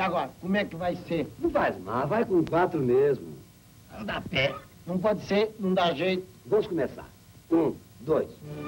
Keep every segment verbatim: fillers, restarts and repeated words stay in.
agora, como é que vai ser? Não faz mal, vai com quatro mesmo. Anda a pé. Não pode ser, não dá jeito. Vamos começar. Um, dois.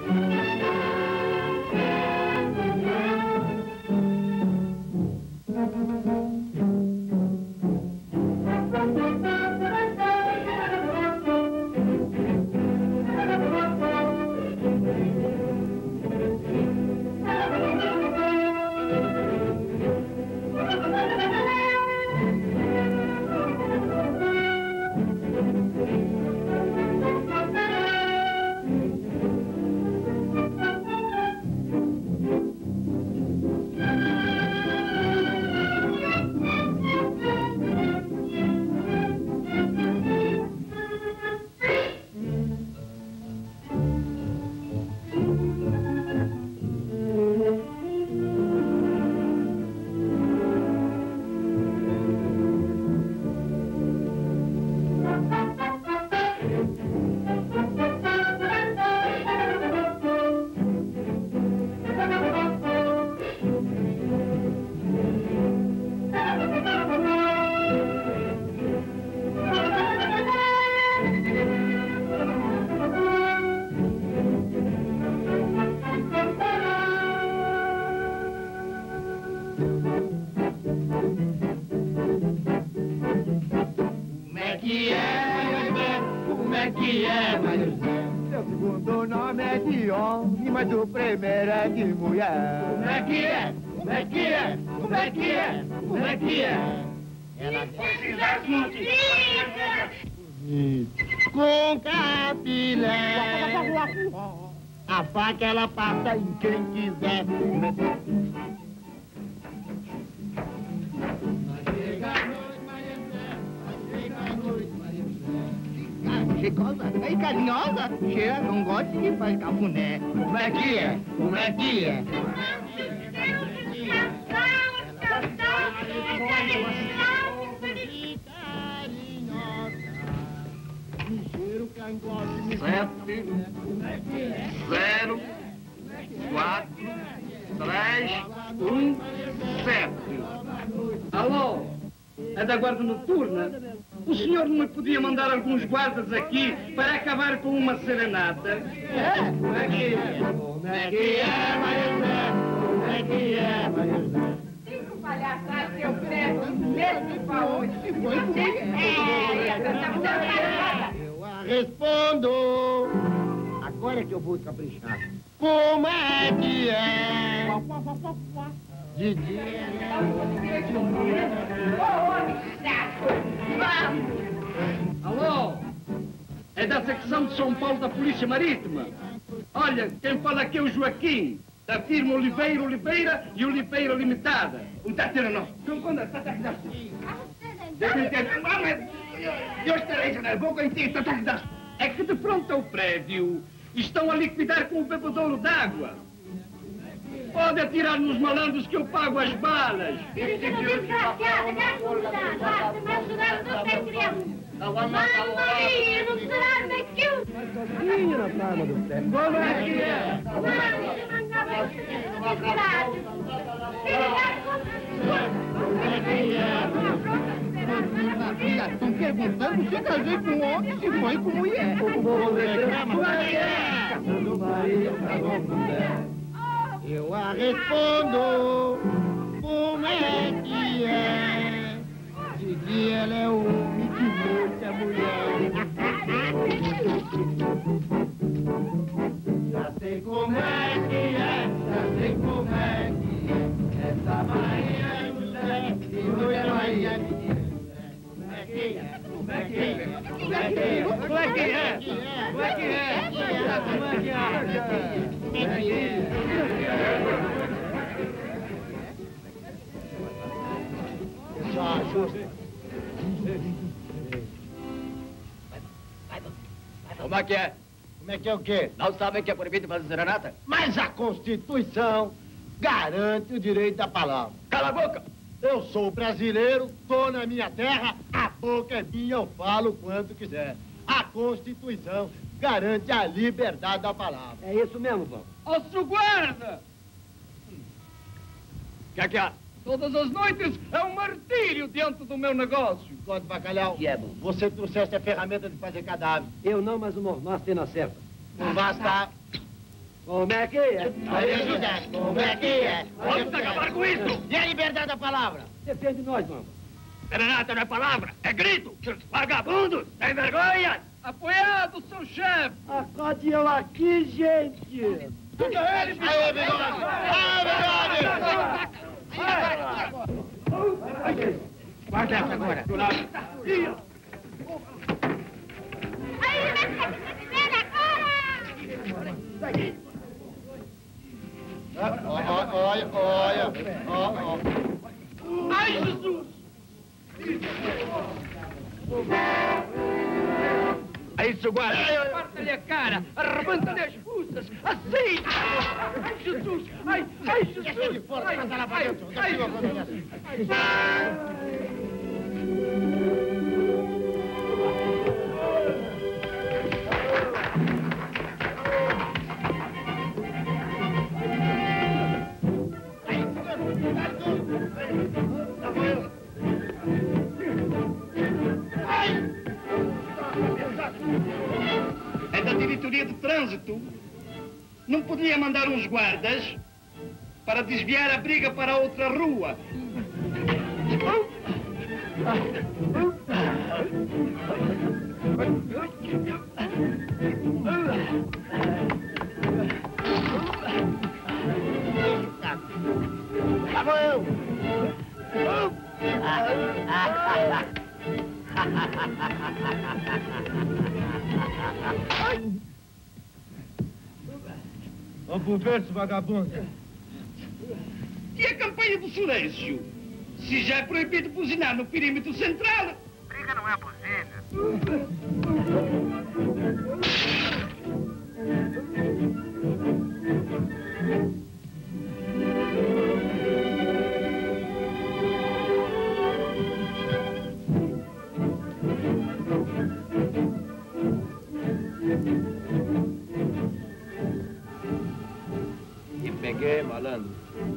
Mas o primeiro é de mulher. Como é que é? Como é que é? Como é que é? Como é que é? Ela com capilé. A faca ela passa em quem quiser. Chicosa, é carinhosa, cheira, não gosta de faz cafuné. Como é que é? Como é que é? Sete, zero, quatro, três, um, sete. Alô? É da guarda noturna? O senhor não me podia mandar alguns guardas aqui para acabar com uma serenata? É? Como é que é? Como é que é, Maria José? Como é que é, Maria José? Cinco palhaçadas que eu prego, mesmo pra hoje. E foi com mulher. Eu a respondo. Agora é que eu vou caprichar. Como é que é? De dia. Alô? É da secção de São Paulo da Polícia Marítima. Olha, quem fala aqui é o Joaquim, da firma Oliveira, Oliveira e Oliveira Limitada. Um tateiro não. Então, quando está tateiro? Eu estarei já na boca inteira, tateiro. É que de frente ao prédio estão a liquidar com o bebedouro d'água. Pode atirar nos malandros que eu pago as balas. Sozinho na palma do pé. Como é que é? Estão perguntando se casei com homem, se foi com mulher. Como é que é? Do marido pra mulher. Eu a respondo, como é que é? De dia ela é homem, de noite é mulher. Já sei como é que é, já sei como é que é. Essa Maria é mulher, de noite é Maria é menina. Como é que é? Como é que é? Como é que é? Como é que é? Como é que é? Como é que é? Como é que é? Como é que é o quê? Não sabem que é proibido fazer serenata? Mas a Constituição garante o direito da palavra. Cala a boca! Eu sou brasileiro, tô na minha terra, a boca é minha, eu falo quando quiser. A Constituição garante a liberdade da palavra. É isso mesmo, Vão. Ô, seu guarda! O que é que há? Todas as noites é um martírio dentro do meu negócio. Bigode Bacalhau, Que é bom. você trouxeste a ferramenta de fazer cadáver. Eu não, mas o Mormaz tem na certa. Não basta. Como é que é? Aí, José, como é que é? Vamos acabar com isso! E a liberdade da palavra? Defende nós, mano. Serenata não é palavra, é grito! Vagabundos, sem vergonha! Apoiado, seu chefe! Acorde eu aqui, gente! Aê, Bigode! Aê, Bigode! Guarda essa agora. Olha, olha, olha. Ó, ó. Ai, Jesus! Aí, seu guarda, corta-lhe a cara, arrebenta-lhe as fuças, assim! Ai, Jesus! Ai, ai, Jesus! Deixa de fora, Ai, passa lá pra ai, dentro. ai, Desce uma coisa dessa. É da diretoria de trânsito. Não podia mandar uns guardas para desviar a briga para outra rua. Lá vou eu. Vamos pro verso, vagabundo. E a campanha do silêncio? Se já é proibido buzinar no perímetro central. Briga não é buzina. E peguei, malandro.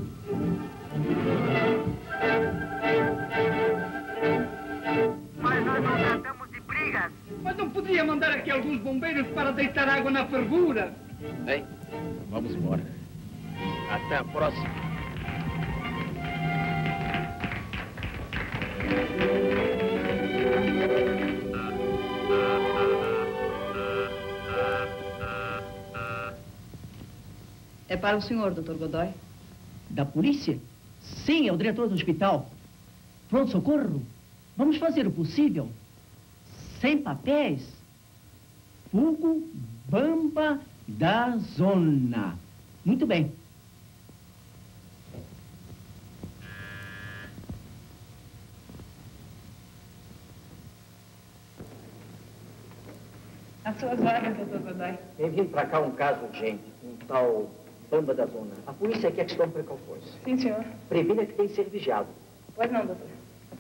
Mas nós não tratamos de brigas. Mas não podia mandar aqui alguns bombeiros para deitar água na fervura? Bem, vamos embora. Até a próxima. É para o senhor, doutor Godoy. Da polícia? Sim, é o diretor do hospital. Pronto-socorro? Vamos fazer o possível. Sem papéis. Hugo Bamba da Zona. Muito bem. As suas ordens, doutor Godoy. Tem vindo pra cá um caso urgente, um tal Bamba da Zona. A polícia quer que se tome precauções. Sim, senhor. Previna que tem que ser vigiado. Pois não, doutor.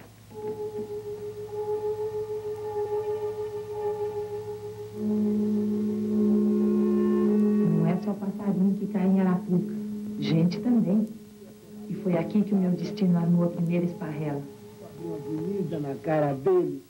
Não é só passarinho que cai em Arapuca. Gente também. E foi aqui que o meu destino armou a primeira esparrela. Uma avenida na cara dele.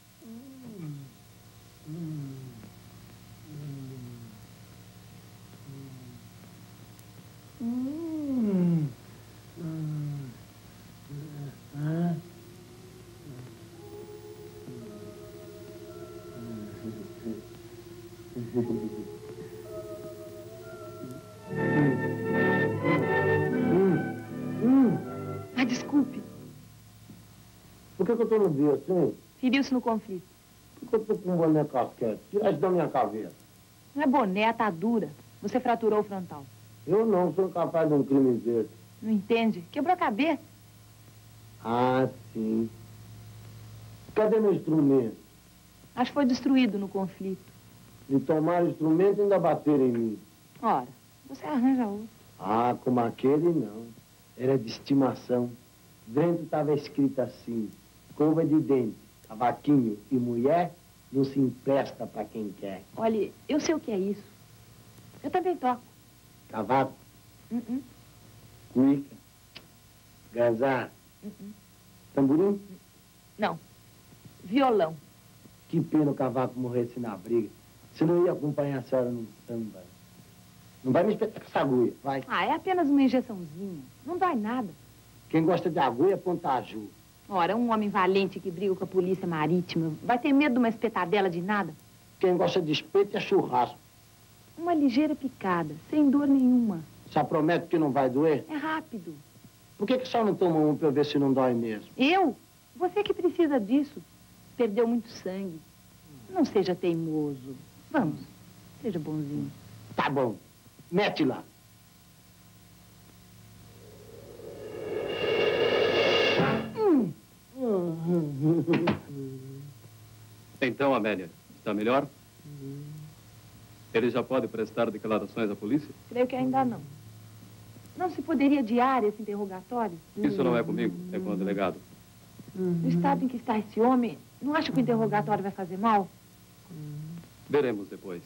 Ah, desculpe. Por que, que eu tô no dia assim? Feriu-se no conflito. Por que eu tô com um boné casquete? Tira isso da minha cabeça. Não é boné, é atadura. Você fraturou o frontal. Eu não sou incapaz de um crime desse. Não entende? Quebrou a cabeça. Ah, sim. Cadê meu instrumento? Acho que foi destruído no conflito. De tomar o instrumento e ainda bater em mim. Ora, você arranja outro. Ah, como aquele não. Era de estimação. Dentro estava escrito assim: escova de dente, cavaquinho e mulher não se empresta para quem quer. Olha, eu sei o que é isso. Eu também toco. Cavaco, Uh -uh. cuíca. Ganzar? Uh-uh. Tamborim? Não. Violão. Que pena o cavaco morresse na briga. Se não ia acompanhar a senhora no samba. Não vai me espetar com essa agulha, vai. Ah, é apenas uma injeçãozinha. Não dói nada. Quem gosta de agulha é Pontaju. Ora, um homem valente que briga com a polícia marítima vai ter medo de uma espetadela de nada? Quem gosta de espeto é churrasco. Uma ligeira picada, sem dor nenhuma. Só promete que não vai doer? É rápido. Por que que só não toma um pra eu ver se não dói mesmo? Eu? Você que precisa disso. Perdeu muito sangue. Não seja teimoso. Vamos, seja bonzinho. Tá bom. Mete lá. Então, Amélia, está melhor? Ele já pode prestar declarações à polícia? Creio que ainda não. Não se poderia adiar esse interrogatório? Isso não é comigo, é com o delegado. No estado em que está esse homem, não acha que o interrogatório vai fazer mal? Veremos depois.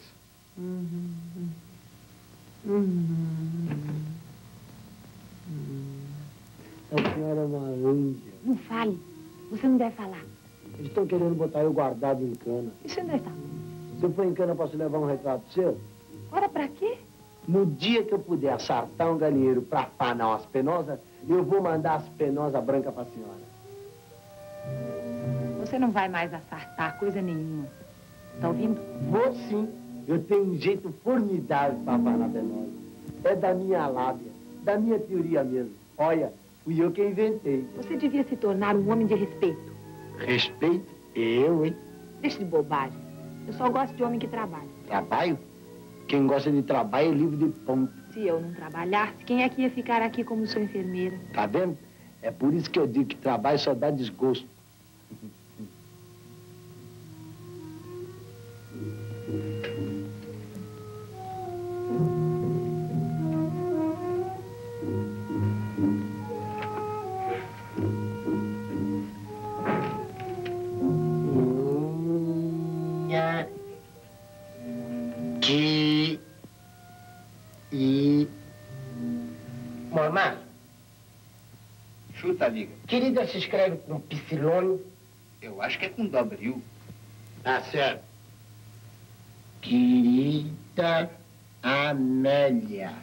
A senhora é uma ângia. Não fale. Você não deve falar. Eles estão querendo botar eu guardado em cana. Isso ainda está. Se eu for em cana, posso levar um retrato seu? Ora, pra quê? No dia que eu puder assaltar um galinheiro para afanar umas penosas, eu vou mandar as penosas brancas para a senhora. Você não vai mais assaltar coisa nenhuma. Tá ouvindo? Vou sim. Eu tenho um jeito formidável para afanar penosa. É da minha lábia, da minha teoria mesmo. Olha, fui eu que inventei. Você devia se tornar um homem de respeito. Respeito? Eu, hein? Deixa de bobagem. Eu só gosto de homem que trabalha. Trabalho? Quem gosta de trabalho é livre de ponto. Se eu não trabalhasse, quem é que ia ficar aqui como sua enfermeira? Tá vendo? É por isso que eu digo que trabalho só dá desgosto. Minha que e Mamãe. Chuta, amiga. Querida se escreve com psilone. Eu acho que é com W. Tá certo. Querida Amélia,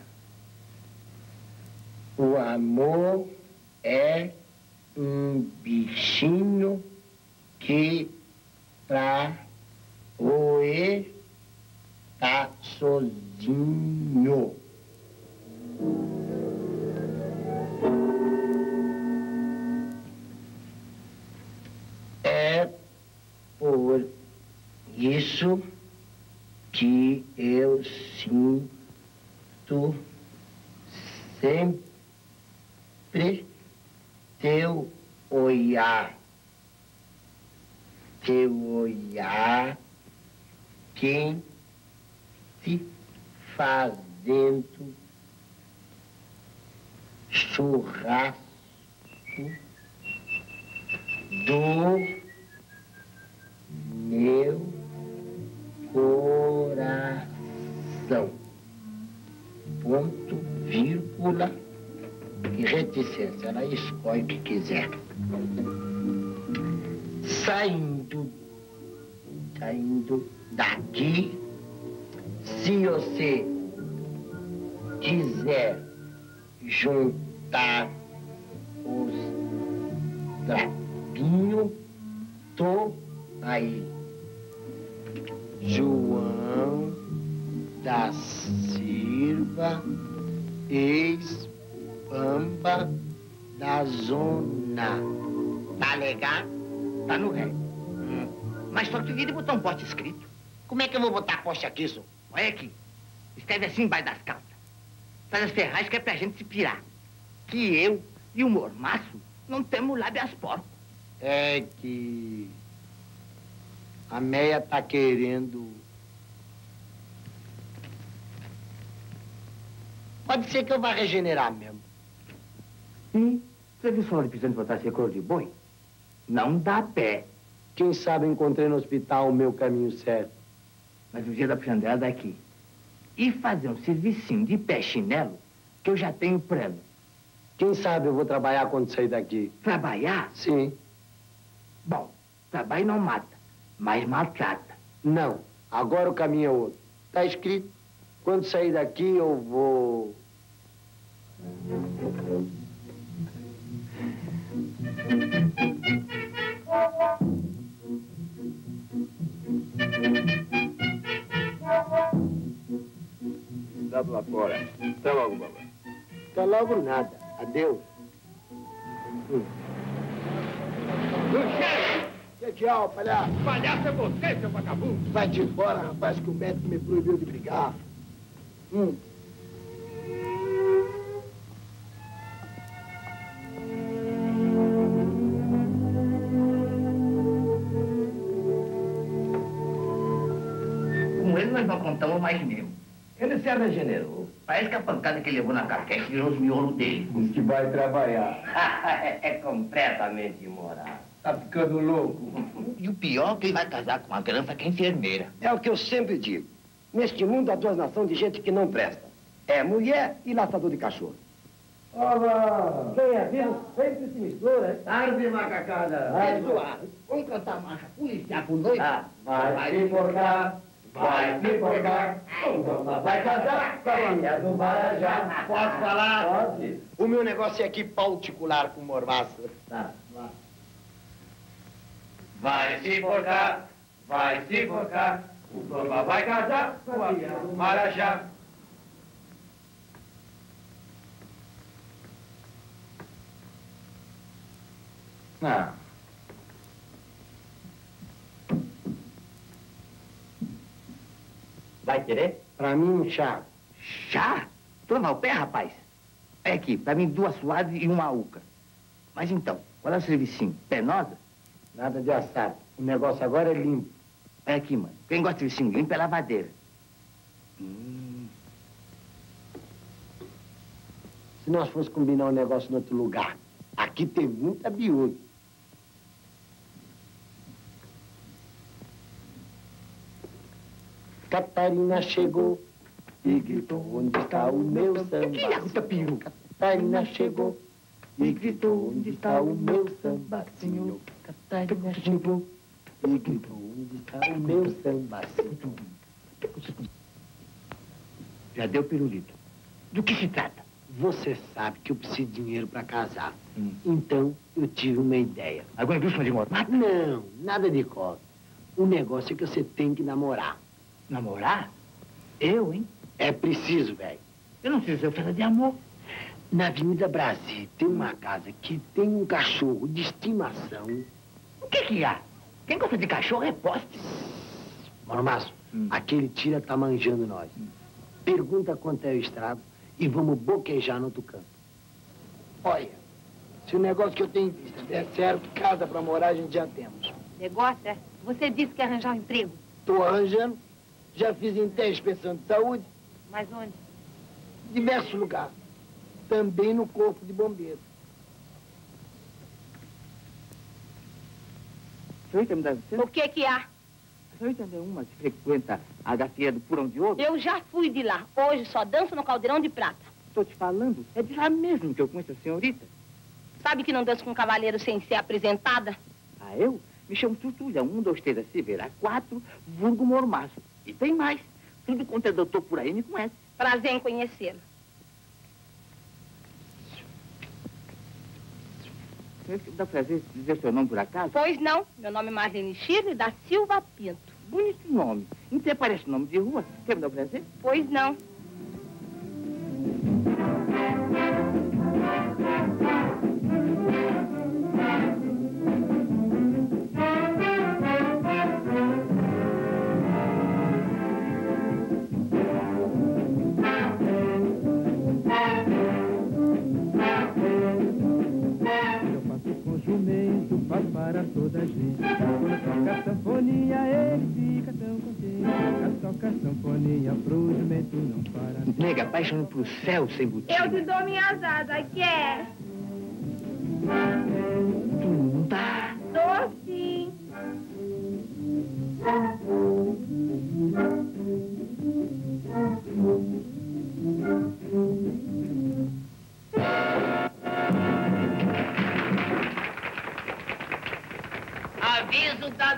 o amor é um bichinho que pra roer tá sozinho. É por isso que eu sinto sempre teu olhar, teu olhar quente fazendo churrasco do meu coração. Ponto, vírgula e reticência. Ela escolhe o que quiser. Saindo, saindo daqui, se você quiser juntar os trapinhos, tô aí. João da Silva, ex-Pamba da Zona. Tá legal? Tá no ré. Hum. Mas só queria botar um poste escrito. Como é que eu vou botar poste aqui, senhor? Olha aqui. Escreve assim embaixo das calças. Faz as ferragens que é pra gente se pirar. Que eu e o mormaço não temos lábias porcos. É que a Meia tá querendo... Pode ser que eu vá regenerar mesmo. Sim. Você viu só precisando botar essa cor de boi? Não dá pé. Quem sabe eu encontrei no hospital o meu caminho certo. Mas o dia da puxandela daqui. E fazer um servicinho de pé chinelo que eu já tenho prano. Quem sabe eu vou trabalhar quando sair daqui. Trabalhar? Sim. Bom, trabalho não mata, mas maltrata. Não, agora o caminho é outro. Tá escrito, quando sair daqui eu vou... Dá lá fora. Até logo, babá. Até logo nada. Adeus. Hum. Tchau, tchau, palhaço. Palhaço é você, seu vagabundo. Vai-te embora, rapaz, que o médico me proibiu de brigar. Hum. Com ele nós não contamos mais mesmo. Ele se era generoso. Parece que a pancada que ele levou na caquete virou os miolos dele. Diz que vai trabalhar. É completamente imoral. Tá ficando louco. E o pior é que ele vai casar com uma criança que é enfermeira. É o que eu sempre digo. Neste mundo há duas nações de gente que não presta. É mulher e laçador de cachorro. Olá! Quem é vivo sempre se mistura. Tarde, macacada. Vai zoar. Vamos cantar marcha policial por noite? Ah, vai se enforcar, vai se enforcar. Dona vai casar com a mulher do Marajá. Posso falar? Pode. O meu negócio é aqui particular com o Mormaço. Tá, vai. Vai se enforcar, vai se enforcar. O Broma vai casar com a minha do Marajá. Não. Vai querer? Pra mim, um chá. Chá? Toma o pé, rapaz. É aqui, pra mim duas suaves e uma uca. Mas então, qual é o servicinho? Penosa? Nada de assado. O negócio agora é limpo. É aqui, mano. Quem gosta de servicinho limpo é lavadeira. Hum. Se nós fosse combinar um negócio em outro lugar, aqui tem muita biúda. Catarina chegou e gritou, onde está o meu samba? Que é o peru? Catarina chegou e gritou, onde está o meu sambacinho? Catarina chegou e gritou, onde está o meu sambacinho? Já deu pirulito. Do que se trata? Você sabe que eu preciso de dinheiro para casar. Hum. Então, eu tive uma ideia. Alguma indústria de mormato? Não, nada de cobra. O negócio é que você tem que namorar. Namorar? Eu, hein? É preciso, velho. Eu não sei se eu faço de amor. Na Avenida Brasil tem uma casa que tem um cachorro de estimação. O que que há? Quem gosta de cachorro é poste. Mormaço, Hum. aquele tira tá manjando nós. Pergunta quanto é o estrago e vamos boquejar no outro canto. Olha, se o negócio que eu tenho em vista der certo, casa pra morar a gente já temos. Negócio, é? Você disse que ia arranjar um emprego. Tô arranjando, já fiz em teste pensão de saúde, Mas onde? diversos lugares. Também no corpo de bombeiro. O senhor me dá licença? O que que há? O senhor entendeu uma que frequenta a gafieira do Purão de Ouro? Eu já fui de lá. Hoje só danço no Caldeirão de Prata. Estou te falando. É de lá mesmo que eu conheço a senhorita. Sabe que não danço com um cavaleiro sem ser apresentada? Ah, eu? Me chamo Tutulha. Um, dois, três, assim, verá. Quatro, vulgo mormaço. E tem mais. Tudo quanto é doutor por aí me conhece. Prazer em conhecê-lo. O senhor dá prazer de dizer seu nome por acaso? Pois não. Meu nome é Marlene Shirley da Silva Pinto. Bonito nome. Então parece nome de rua. Quer me dar o prazer? Pois não. Faz para toda a gente. Quando toca sanfonia, ele fica tão contente. Quando toca sanfonia, pro jumento não para. Nega, apaixonado pro céu sem botinha. Eu te dou minhas asas, quer? Tu não dá. Dou sim.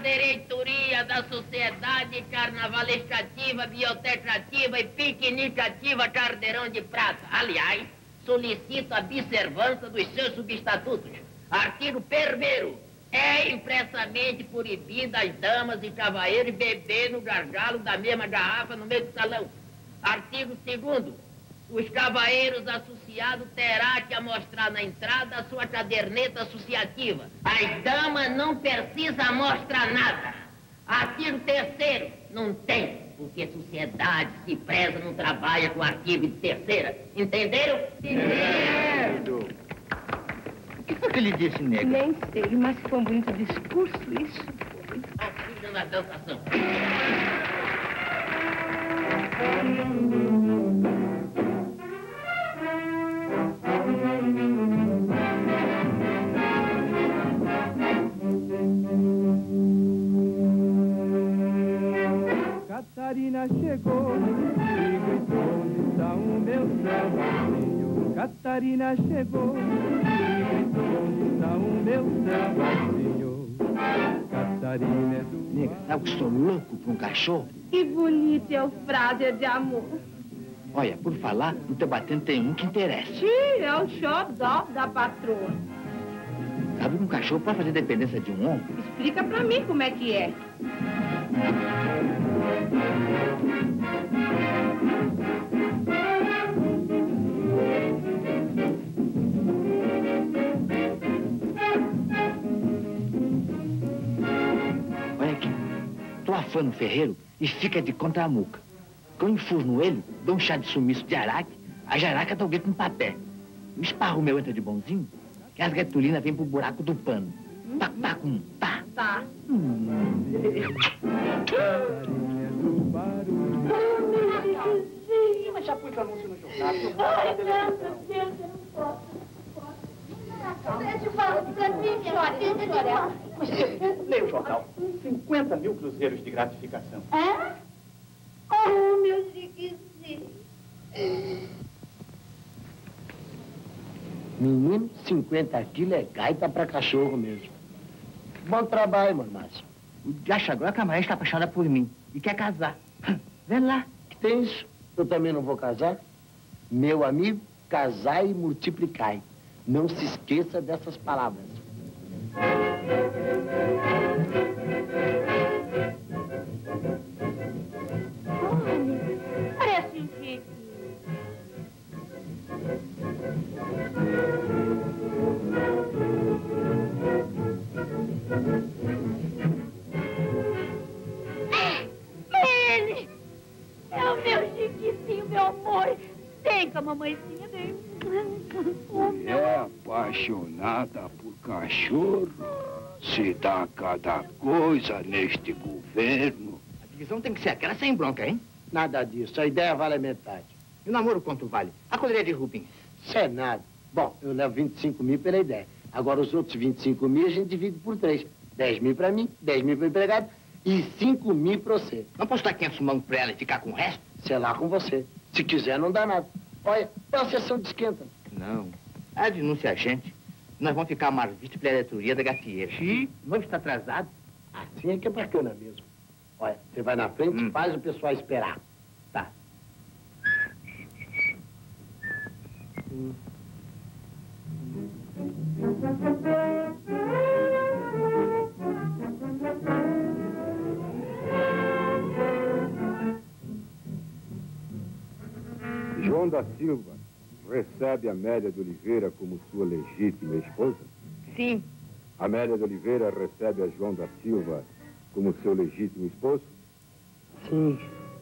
cabereitoria da Sociedade Carnavalistativa, Biotetrativa e Piquenicativa Cardeirão de Prata. Aliás, solicito a observância dos seus subestatutos. Artigo primeiro. É impressamente proibido às damas e cavalheiros beber no gargalo da mesma garrafa no meio do salão. Artigo segundo. Os cavalheiros associados terá que mostrar na entrada a sua caderneta associativa. As damas não precisam mostrar nada. Artigo terceiro. Não tem, porque sociedade se preza não trabalha com artigo de terceira. Entenderam? Entendo. O que foi que ele disse, nega? Nem sei, mas foi um bonito discurso isso. Auxílio na dançação. Catarina chegou e gritou, onde está o meu sambazinho? Catarina chegou e gritou, onde está o meu sambazinho? Catarina é do... Nega, sabe que eu sou louco por um cachorro? Que bonito é o frase de amor. Olha, por falar, no teu batendo tem um que interessa. Sim, é o xodó da patroa. Sabe que um cachorro pode fazer dependência de um homem? Explica pra mim como é que é. Olha aqui, tu afana o ferreiro e fica de contra a muca. Quando eu enfurno ele, dou um chá de sumiço de araque, a jaraca dá o grito no papel. O esparro meu entra de bonzinho, que as gatulinas vêm pro buraco do pano. Pá, pá, com pá. Tá. Mas já pus anúncio no jornal. Ai, graças a Deus, eu não posso. Deixa eu falar pra mim, chora, não chora. Leia o jornal. cinquenta mil cruzeiros de gratificação. É? Oh, meu chiquezinho. Menino, cinquenta quilos é gaita pra cachorro mesmo. Bom trabalho, Márcio. O Diacho agora que a Maria está apaixonada por mim e quer casar. Vê lá. Que tem isso? Eu também não vou casar? Meu amigo, casai e multiplicai. Não se esqueça dessas palavras. Olha, parece um jeito. Ele! É o meu chiquitinho, meu amor. Vem com a mamãezinha, vem. Oh, meu... É apaixonada por cachorro? Se dá cada coisa neste governo. A divisão tem que ser aquela sem bronca, hein? Nada disso. A ideia vale a metade. E o namoro quanto vale? A colheria de Rubens. Isso é nada. Bom, eu levo vinte e cinco mil pela ideia. Agora, os outros vinte e cinco mil a gente divide por três. dez mil pra mim, dez mil pro empregado e cinco mil pra você. Não posso dar quinhentos mãos pra ela e ficar com o resto? Sei lá com você. Se quiser, não dá nada. Olha, é uma sessão de esquenta. Não. A denúncia a gente. Nós vamos ficar mais vistos pela diretoria da gafieira. Sim. O noivo está atrasado. Assim é que é bacana mesmo. Olha, você vai na frente e hum. faz o pessoal esperar. Tá. Hum. João da Silva recebe a Amélia de Oliveira como sua legítima esposa? Sim. Amélia de Oliveira recebe a João da Silva como seu legítimo esposo? Sim.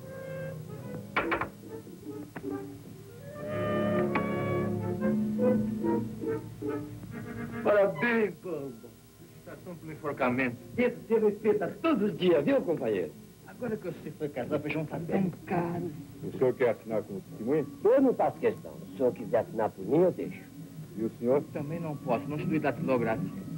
Parabéns, Bamba. Estação pelo enforcamento. Isso se repita todos os dias, viu, companheiro? Agora que você foi casar, o feijão tá bem caro. O senhor quer assinar como testemunha? Eu não faço questão. Se o senhor quiser assinar por mim, eu deixo. E o senhor? Também não posso, não estudei datilográfica.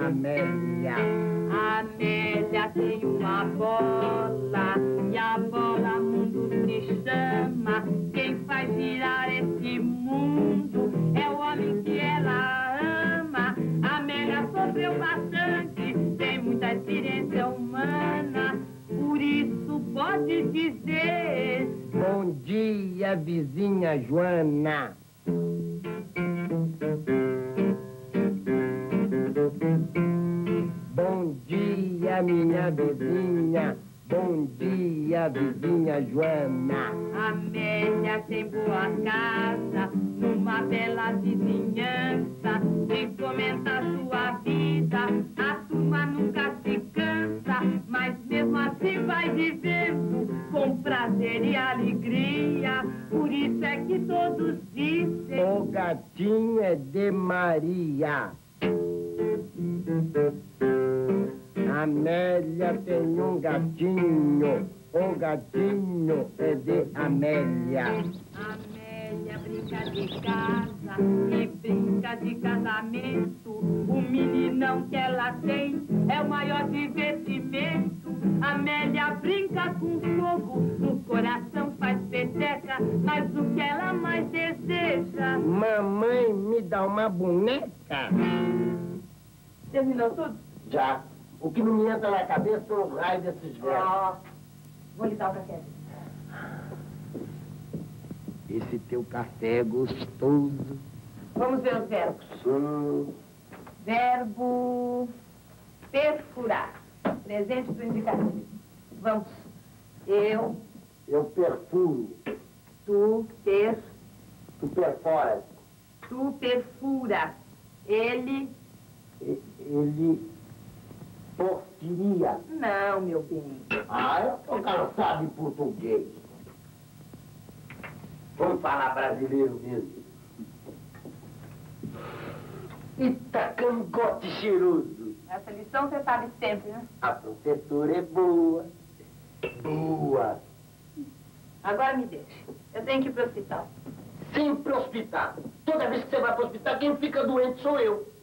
Amélia. Amélia tem uma bola e a bola mundo se chama. Quem faz girar esse mundo é o homem que ela ama. Amélia sofreu bastante, tem muita experiência humana, por isso pode dizer: bom dia, vizinha Joana. Bom dia, minha vizinha. Bom dia, vizinha Joana. Amélia tem boa casa, numa bela vizinhança. Quem comenta a sua vida, a turma nunca se cansa. Mas mesmo assim vai vivendo com prazer e alegria. Por isso é que todos dizem: o gatinho é de Maria. Amélia tem um gatinho, o gatinho é de Amélia. Amélia brinca de casa e brinca de casamento. O meninão que ela tem é o maior divertimento. Amélia brinca com fogo, no coração faz peteca, mas o que ela mais deseja: mamãe, me dá uma boneca. Terminou tudo? Já. O que não me entra na cabeça são os raios desses velhos. Oh, vou lhe dar o café. Esse teu café é gostoso. Vamos ver os verbos. Hum. Verbo perfurar. Presente do indicativo. Vamos. Eu. Eu perfuro. Tu per. Tu perforas. Tu perfura. Ele. Ele. Porfiria. Não, meu bem. Ah, eu tô cansado de português. Vamos falar brasileiro mesmo. Eita, cangote cheiroso. Essa lição você sabe sempre, né? A professora é boa. Boa. Agora me deixe. Eu tenho que ir pro hospital. Sempre pro hospital. Toda vez que você vai pro hospital, quem fica doente sou eu.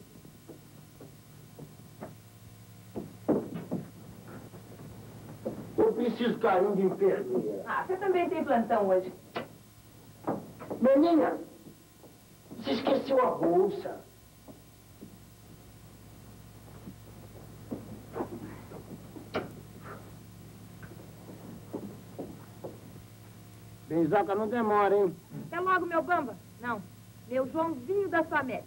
Eu preciso carinho de enfermeira. Ah, você também tem plantão hoje. Menina, você esqueceu a bolsa. Benzoca, não demora, hein? Até logo, meu bamba. Não, meu Joãozinho da sua América.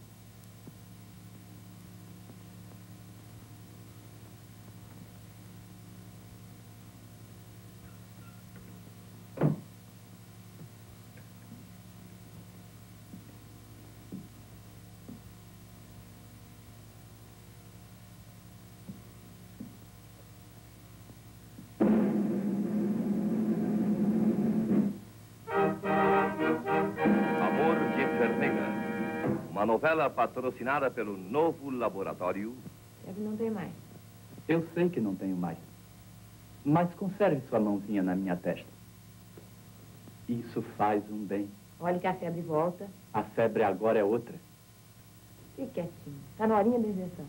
Uma novela patrocinada pelo Novo Laboratório. É que não tem mais. Eu sei que não tenho mais. Mas conserve sua mãozinha na minha testa. Isso faz um bem. Olha que a febre volta. A febre agora é outra. Fique quietinho. Tá na horinha da injeção.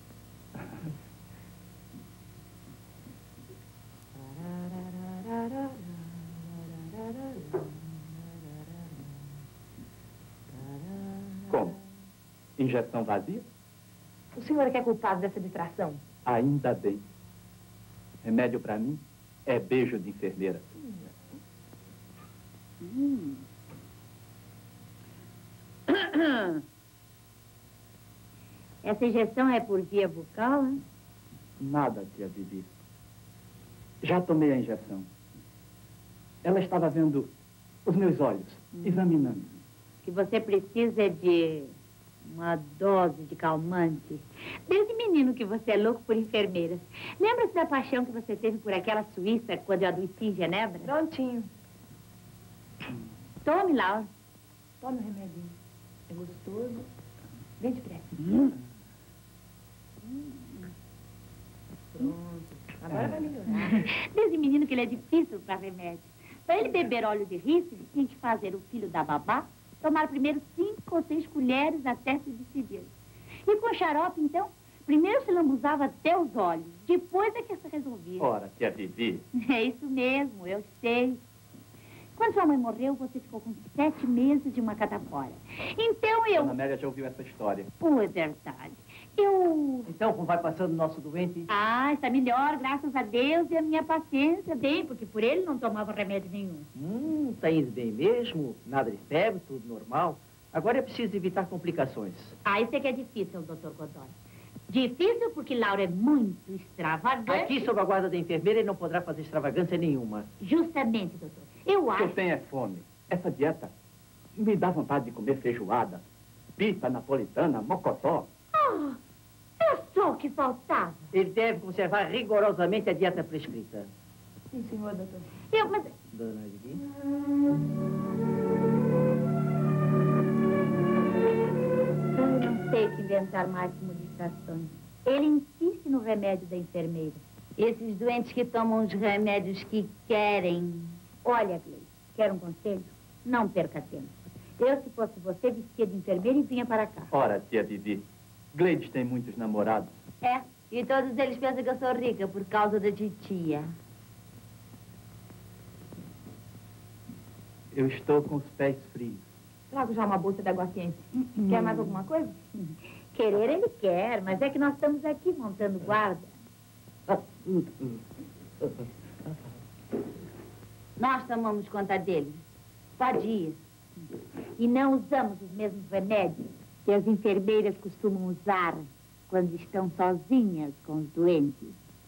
Como? Injeção vazia? O senhor é que é culpado dessa distração? Ainda bem. Remédio pra mim é beijo de enfermeira. Hum. Essa injeção é por via bucal, hein? Nada, tia Bibi. Já tomei a injeção. Ela estava vendo os meus olhos, hum. examinando. O que você precisa é de uma dose de calmante. Desde menino que você é louco por enfermeiras. Lembra-se da paixão que você teve por aquela suíça quando eu adoeci em Genebra? Prontinho. Tome, Laura. Tome o remedinho. É gostoso. Vem depressa. Hum. Hum. Pronto. Agora vai melhorar. Desde menino que ele é difícil para remédio. Para ele beber óleo de rícino, tinha que fazer o filho da babá tomar primeiro cinco ou seis colheres até se decidir. E com xarope, então, primeiro se usava até os olhos. Depois é que se resolvia. Ora, tia Vivi. É isso mesmo, eu sei. Quando sua mãe morreu, você ficou com sete meses de uma catapora. Então eu... Dona Amélia já ouviu essa história. Oh, é verdade. Eu... Então, como vai passando o nosso doente? Ah, está melhor, graças a Deus, e a minha paciência bem, porque por ele não tomava remédio nenhum. Hum, tá indo bem mesmo. Nada de febre, tudo normal. Agora é preciso evitar complicações. Ah, isso é que é difícil, doutor Godoy. Difícil porque Laura é muito extravagante. Aqui, sob a guarda da enfermeira, ele não poderá fazer extravagância nenhuma. Justamente, doutor. Eu O acho... que eu tenho é fome. Essa dieta me dá vontade de comer feijoada, pita napolitana, mocotó. Ah, é só o que faltava. Ele deve conservar rigorosamente a dieta prescrita. Sim, senhor, doutor. Eu, mas... Dona Vivi? Eu não sei o que inventar mais de modificações. Ele insiste no remédio da enfermeira. Esses doentes que tomam os remédios que querem... Olha, Gleice, quer um conselho? Não perca tempo. Eu, se fosse você, vestia de enfermeira e vinha para cá. Ora, tia Vivi, Gleides tem muitos namorados. É, e todos eles pensam que eu sou rica por causa da titia. Eu estou com os pés frios. Trago já uma bolsa de água quente. Quer mais alguma coisa? Querer ele quer, mas é que nós estamos aqui montando guarda. Nós tomamos conta deles. Só dias. E não usamos os mesmos remédios que as enfermeiras costumam usar quando estão sozinhas com os doentes.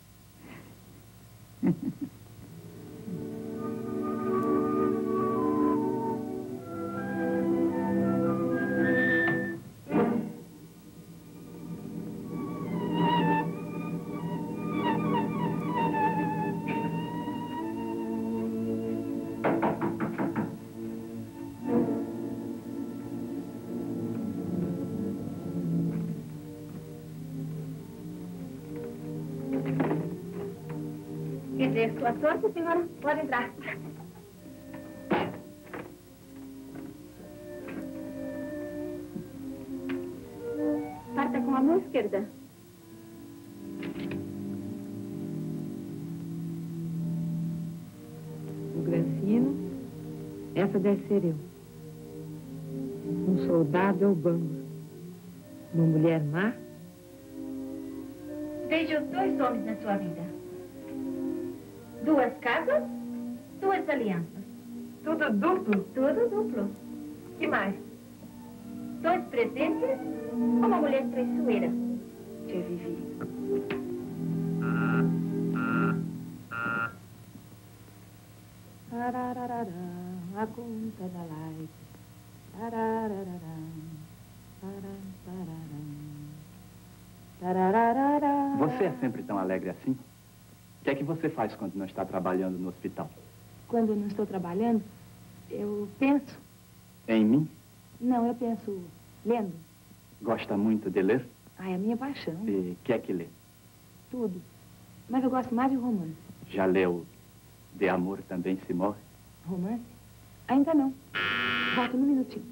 Quer dizer, sua sorte, senhora, pode entrar. Parta com a mão esquerda. O Grancino, essa deve ser eu. Um soldado é o Bamba. Uma mulher má. Vejo dois homens na sua vida. Duas casas, duas alianças. Tudo duplo? Tudo duplo. Que mais? Dois presentes, uma mulher traiçoeira. Tia Vivi. Tarararara, a conta da light. Tarararara, taram, tararam. Tarararara. Você é sempre tão alegre assim? O que é que você faz quando não está trabalhando no hospital? Quando eu não estou trabalhando, eu penso. Em mim? Não, eu penso lendo. Gosta muito de ler? Ah, é a minha paixão. E quer que lê? Tudo. Mas eu gosto mais de romance. Já leu De Amor Também Se Morre? Romance? Ainda não. Volto num minutinho.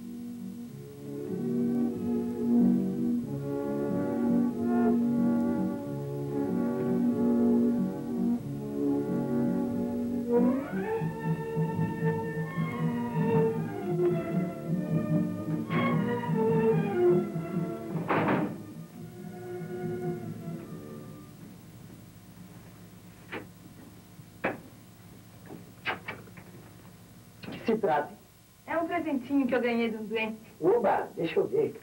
Se trata. É um presentinho que eu ganhei de um doente. Oba, deixa eu ver.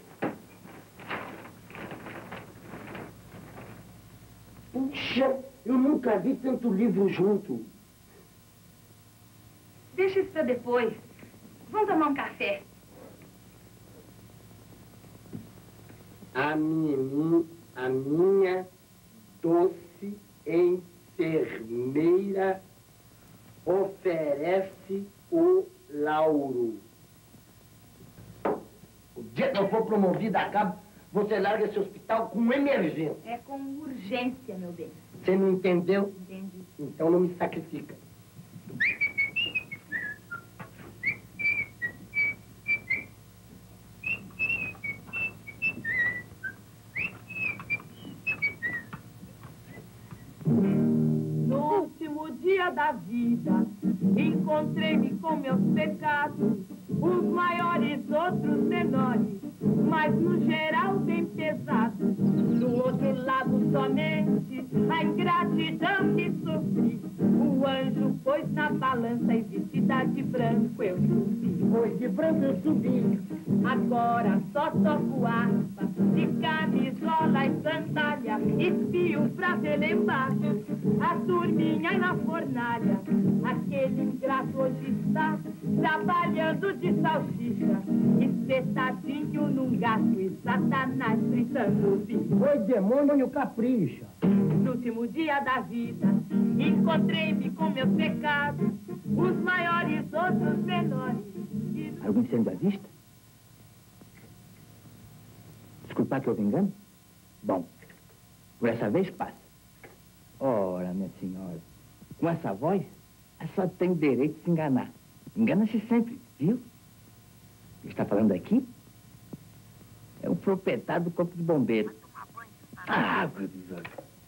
Puxa, eu nunca vi tanto livro junto. Deixa isso pra depois. Vamos tomar um café. A minha, a minha doce enfermeira oferece o Lauro. O dia que eu for promovido a cabo, você larga esse hospital com emergência. É com urgência, meu bem. Você não entendeu? Entendi. Então não me sacrifica. dia da vida, encontrei-me com meus pecados, uns maiores, outros menores, mas no geral bem pesados. Do outro lado somente a ingratidão que sofri, o anjo pôs na balança e vestida de branco eu subi. Pois de branco eu subi. Agora só toco harpa, de camisola e sandália, espio pra ver lá embaixo a turminha na fornalha. Aquele ingrato hoje está trabalhando de salsicha, espetadinho num gato e Satanás fritando o bicho. Oi, demônio, capricha. No último dia da vida, encontrei-me com meus pecados, os maiores, outros menores. Algum incêndio à vista? Desculpar que houve engano? Bom, por essa vez passa. Ora, minha senhora, com essa voz, a só tem direito de se enganar. Engana-se sempre, viu? O que está falando aqui é o proprietário do corpo de bombeiro. Ah, professor.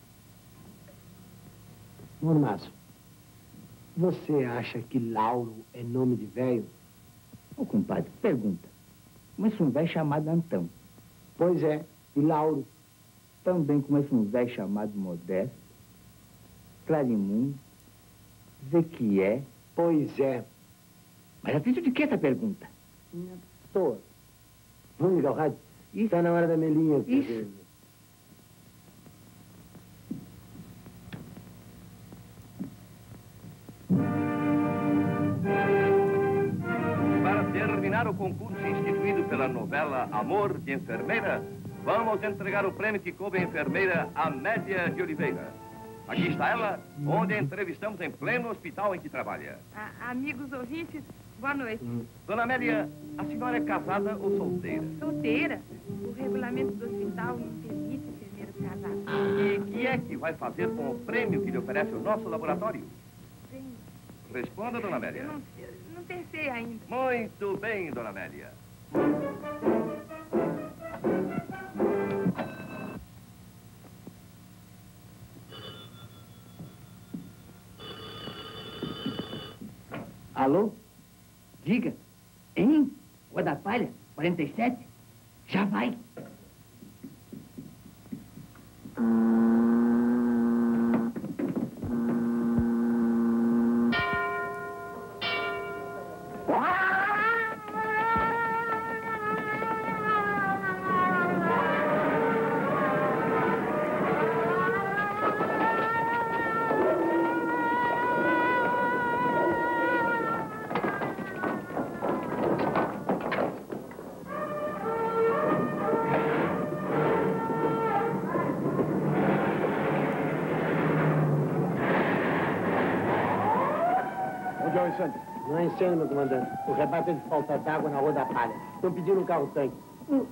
Mormaço, você acha que Lauro é nome de velho? Ô, compadre, pergunta. Conheço um velho chamado Antão. Pois é, e Lauro? Também conheço um velho chamado Modesto, Clarimundo, Zequié. Pois é. Mas a título de que essa pergunta? Tô. Vamos ligar o rádio? Isso. Está na hora da melinha. Isso. Para terminar o concurso instituído pela novela Amor de Enfermeira, vamos entregar o prêmio que coube à enfermeira Amélia de Oliveira. Aqui está ela, onde a entrevistamos em pleno hospital em que trabalha. A, amigos ouvintes, boa noite. Hum. Dona Amélia, a senhora é casada ou solteira? Solteira? O regulamento do hospital não permite enfermeiros casados. E o que é que vai fazer com o prêmio que lhe oferece o nosso laboratório? Sim. Responda, Dona Amélia. Eu não, eu não pensei ainda. Muito bem, Dona Amélia. Alô? Diga. Hein? Rua da Palha, quarenta e sete? Já vai. Não é incêndio, meu comandante. O rebate é de falta d'água na Rua da Palha. Estão pedindo um carro-tanque. Hum.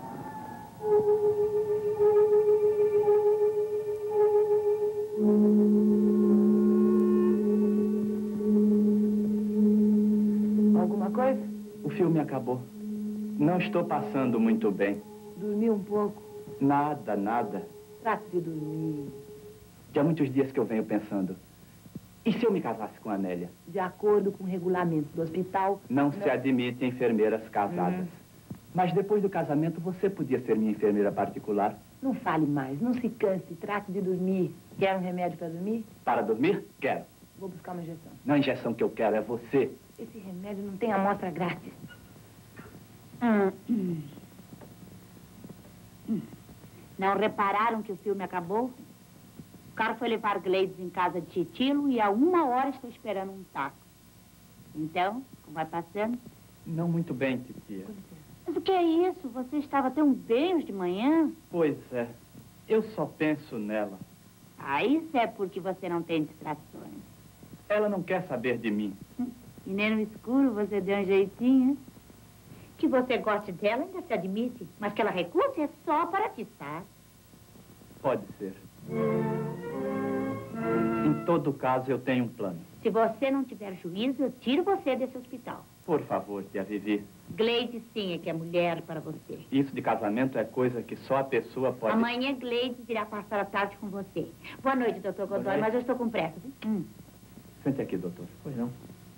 Alguma coisa? O filme acabou. Não estou passando muito bem. Dormi um pouco. Nada, nada. Trate de dormir. Já há muitos dias que eu venho pensando. E se eu me casasse com a Amélia? De acordo com o regulamento do hospital... Não, não... se admite enfermeiras casadas. Hum. Mas depois do casamento, você podia ser minha enfermeira particular. Não fale mais, não se canse, trate de dormir. Quer um remédio para dormir? Para dormir? Quero. Vou buscar uma injeção. Não é a injeção que eu quero, é você. Esse remédio não tem amostra grátis. Hum. Hum. Não repararam que o filme acabou? O cara foi levar Gleides em casa de Titilo e há uma hora estou esperando um táxi. Então, como vai passando? Não muito bem, titia. Mas o que é isso? Você estava tão bem hoje de manhã? Pois é. Eu só penso nela. Ah, isso é porque você não tem distrações. Ela não quer saber de mim. E nem no escuro você deu um jeitinho. Que você goste dela ainda se admite, mas que ela recuse é só para atiçar. Pode ser. Em todo caso, eu tenho um plano. Se você não tiver juízo, eu tiro você desse hospital. Por favor, tia Vivi. Gleide, sim, é que é mulher para você. Isso de casamento é coisa que só a pessoa pode... Amanhã, Gleide virá passar a tarde com você. Boa noite, doutor Godoy, mas eu estou com pressa. Hum. Sente aqui, doutor. Pois não.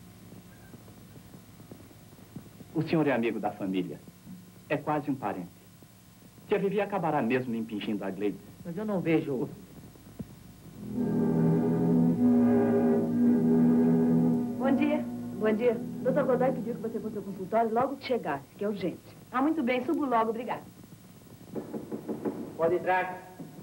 O senhor é amigo da família. É quase um parente. Tia Vivi acabará mesmo impingindo a Gleides. Mas eu não vejo... Bom dia. Bom dia. doutor Godoy pediu que você fosse ao consultório logo que chegasse, que é urgente. Ah, muito bem. Subo logo. Obrigada. Pode entrar.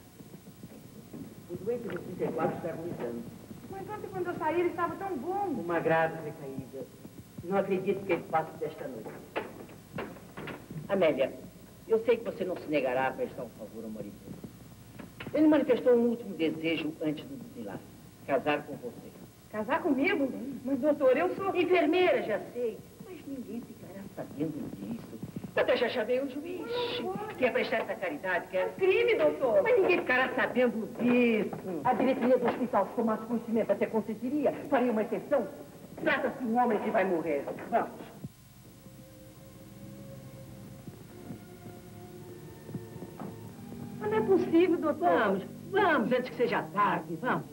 O doente do trinta e quatro está agonizando. Mas ontem, quando eu saí, ele estava tão bom. Uma grave recaída. Não acredito que ele passe desta noite. Amélia, eu sei que você não se negará a prestar um favor ao marido. Ele manifestou um último desejo antes do desenlace. Casar com você. Casar comigo? Mas, doutor, eu sou... Enfermeira, já sei. Mas ninguém ficará sabendo disso. Eu até já chamei o juiz. Quer prestar essa caridade, quer? É crime, doutor. Mas ninguém ficará sabendo disso. A diretoria do hospital, se tomasse conhecimento, até consentiria. Faria uma exceção. Trata-se de um homem que vai morrer. Vamos. Mas não é possível, doutor. Vamos, vamos, antes que seja tarde. Vamos.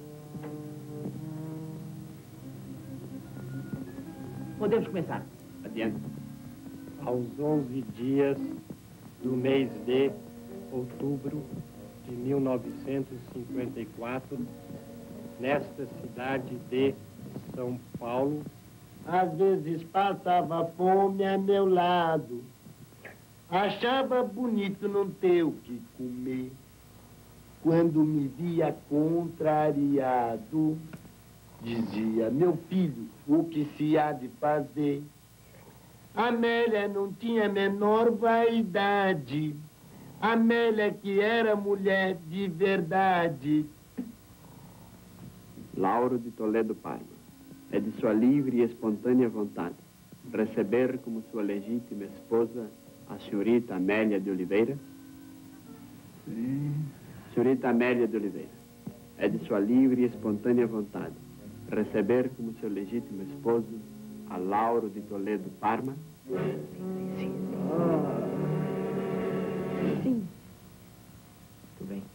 Podemos começar. Adiante. Aos onze dias do mês de outubro de mil novecentos e cinquenta e quatro, nesta cidade de São Paulo, às vezes passava fome a meu lado, achava bonito não ter o que comer. Quando me via contrariado, dizia, meu filho, o que se há de fazer? Amélia não tinha a menor vaidade. Amélia que era mulher de verdade. Lauro de Toledo Parma. É de sua livre e espontânea vontade receber como sua legítima esposa a senhorita Amélia de Oliveira? Sim. Senhorita Amélia de Oliveira. É de sua livre e espontânea vontade receber como seu legítimo esposo a Lauro de Toledo Parma? Sim, sim, sim. Sim. Tudo bem.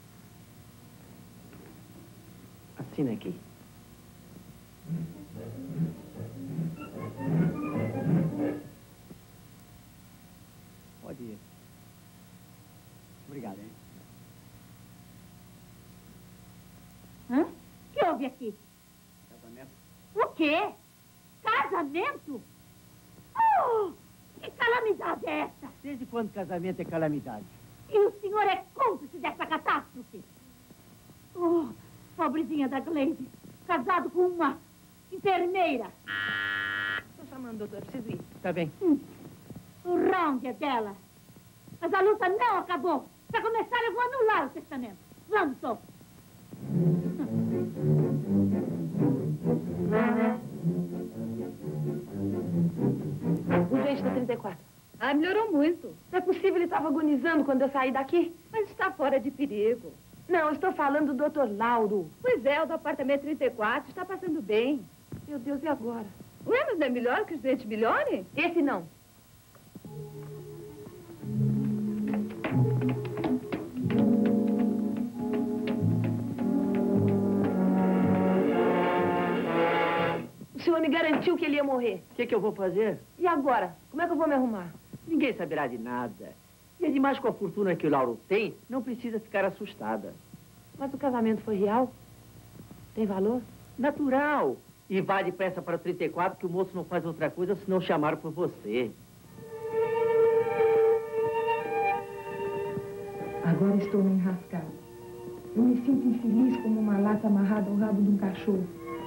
Assina aqui. Pode ir. Obrigado, hein? Hã? O que houve aqui? Casamento. O quê? Casamento? Oh, que calamidade é essa? Desde quando casamento é calamidade? E o senhor é cúmplice dessa catástrofe? Oh, pobrezinha da Gleide, casado com uma enfermeira. Estou chamando, doutor, preciso ir. Tá bem. Hum. O round é dela. Mas a luta não acabou. Para começar, eu vou anular o testamento. Vamos, Tom. Urgente da trinta e quatro. Ah, melhorou muito. Não é possível, ele estava agonizando quando eu saí daqui. Mas está fora de perigo. Não, eu estou falando do doutor Lauro. Pois é, o do apartamento trinta e quatro está passando bem. Meu Deus, e agora? Ué, mas não é melhor que os doentes melhorem? Esse não. O senhor me garantiu que ele ia morrer. O que, que eu vou fazer? E agora? Como é que eu vou me arrumar? Ninguém saberá de nada. E ademais, com a fortuna que o Lauro tem, não precisa ficar assustada. Mas o casamento foi real? Tem valor? Natural. E vá depressa para o trinta e quatro, que o moço não faz outra coisa se não chamar por você. Agora estou me enrascada. Eu me sinto infeliz como uma lata amarrada ao rabo de um cachorro.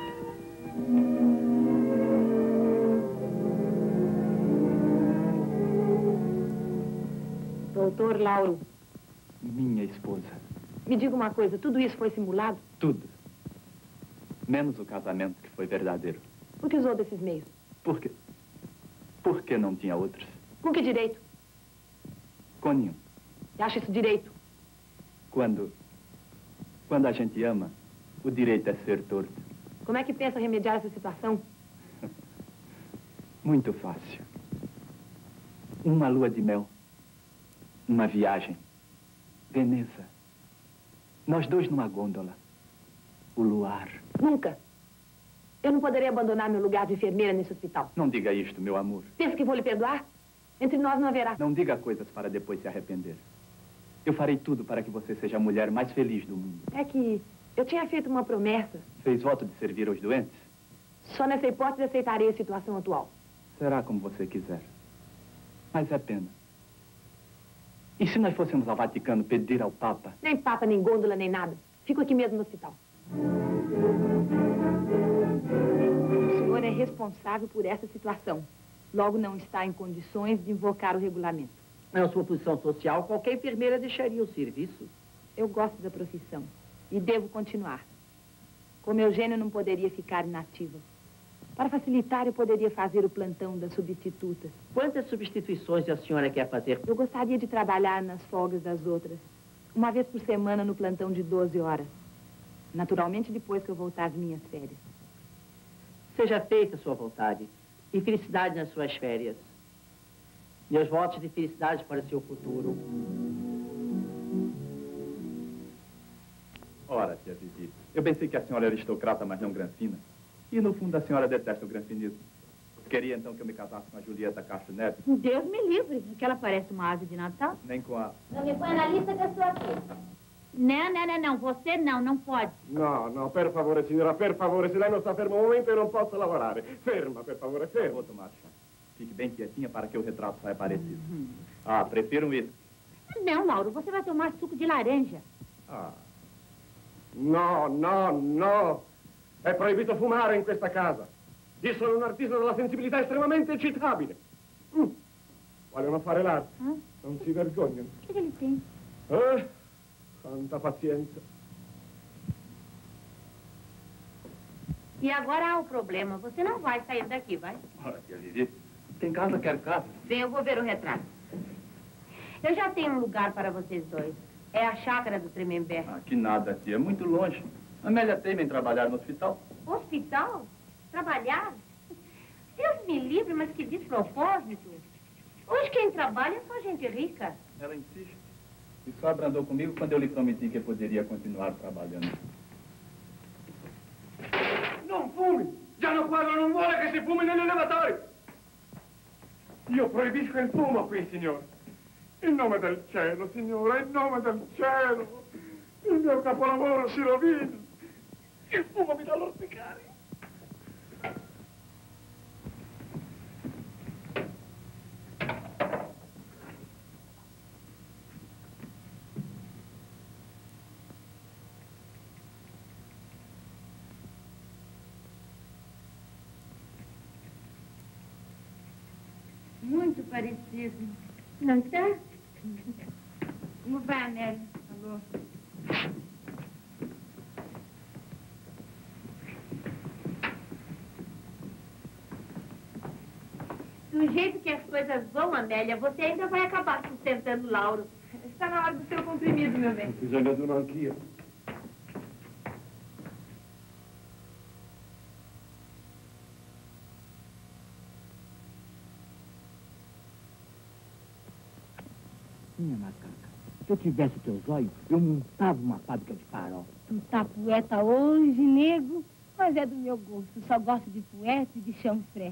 Doutor Lauro. Minha esposa. Me diga uma coisa, tudo isso foi simulado? Tudo. Menos o casamento, que foi verdadeiro. Por que usou desses meios? Por quê? Por que não tinha outros? Com que direito? Com nenhum. Você acha isso direito? Quando... Quando a gente ama, o direito é ser torto. Como é que pensa remediar essa situação? Muito fácil. Uma lua de mel. Uma viagem. Veneza. Nós dois numa gôndola. O luar. Nunca. Eu não poderia abandonar meu lugar de enfermeira nesse hospital. Não diga isto, meu amor. Pensa que vou lhe perdoar? Entre nós não haverá. Não diga coisas para depois se arrepender. Eu farei tudo para que você seja a mulher mais feliz do mundo. É que eu tinha feito uma promessa. Fez voto de servir aos doentes? Só nessa hipótese aceitarei a situação atual. Será como você quiser. Mas é pena. E se nós fôssemos ao Vaticano pedir ao Papa? Nem Papa, nem gôndola, nem nada. Fico aqui mesmo no hospital. O senhor é responsável por essa situação. Logo, não está em condições de invocar o regulamento. Na sua posição social, qualquer enfermeira deixaria o serviço. Eu gosto da profissão e devo continuar. Como Eugênio não poderia ficar inativa. Para facilitar, eu poderia fazer o plantão das substitutas. Quantas substituições a senhora quer fazer? Eu gostaria de trabalhar nas folgas das outras. Uma vez por semana no plantão de doze horas. Naturalmente, depois que eu voltar às minhas férias. Seja feita a sua vontade. E felicidade nas suas férias. Meus votos de felicidade para seu futuro. Ora, tia Vivi, eu pensei que a senhora era aristocrata, mas não granfina. E, no fundo, a senhora detesta o granfinismo. Queria, então, que eu me casasse com a Julieta Castro Neves? Deus me livre, que ela parece uma ave de Natal. Nem com a... Não me põe na lista que eu sou aqui. Não, não, não, não, você não, não pode. No, no, per favore, signora, per favore, se lei non sta fermo un momento eu não posso lavorare. Ferma, per favore, ferma. Vou tomar chá. Fique bem quietinha para que o retrato saia parecido. Uhum. Ah, prefiro um isso. Não, Lauro, você vai tomar suco de laranja. Ah. No, no, no. È proibito fumare in questa casa. Io sono un artista dalla sensibilità estremamente eccitabile. Mm. Vogliono fare l'arte. Ah? Non si vergognano. Che ele tem? Eh? Tanta pazienza. E agora há o problema. Você não vai sair daqui, vai? Ora, tia Vivi, tem casa, quer casa. Vem, eu vou ver o retrato. Eu já tenho um lugar para vocês dois. É a chácara do Tremembé. Ah, que nada, tia. É muito longe. Amélia teima em trabalhar no hospital. Hospital? Trabalhar? Deus me livre, mas que despropósito. Hoje quem trabalha é só gente rica. Ela insiste. E só abrandou comigo quando eu lhe prometi que poderia continuar trabalhando. Non fumi! Gianno Quadro non vuole che si fumi negli elevatori! Io proibisco il fumo qui, signore. In nome del cielo, signore, in nome del cielo. Il mio capolavoro si rovina. Il fumo mi dà l'orticaria. Muito parecido. Não está? Como vai, Amélia? Alô? Do jeito que as coisas vão, Amélia, você ainda vai acabar sustentando Lauro. Está na hora do seu comprimido, meu bem. Bisogna di un'anch'io. Minha macaca, se eu tivesse teus olhos, eu montava uma fábrica de farol. Tu tá poeta hoje, nego, mas é do meu gosto. Só gosto de poeta e de chanfré.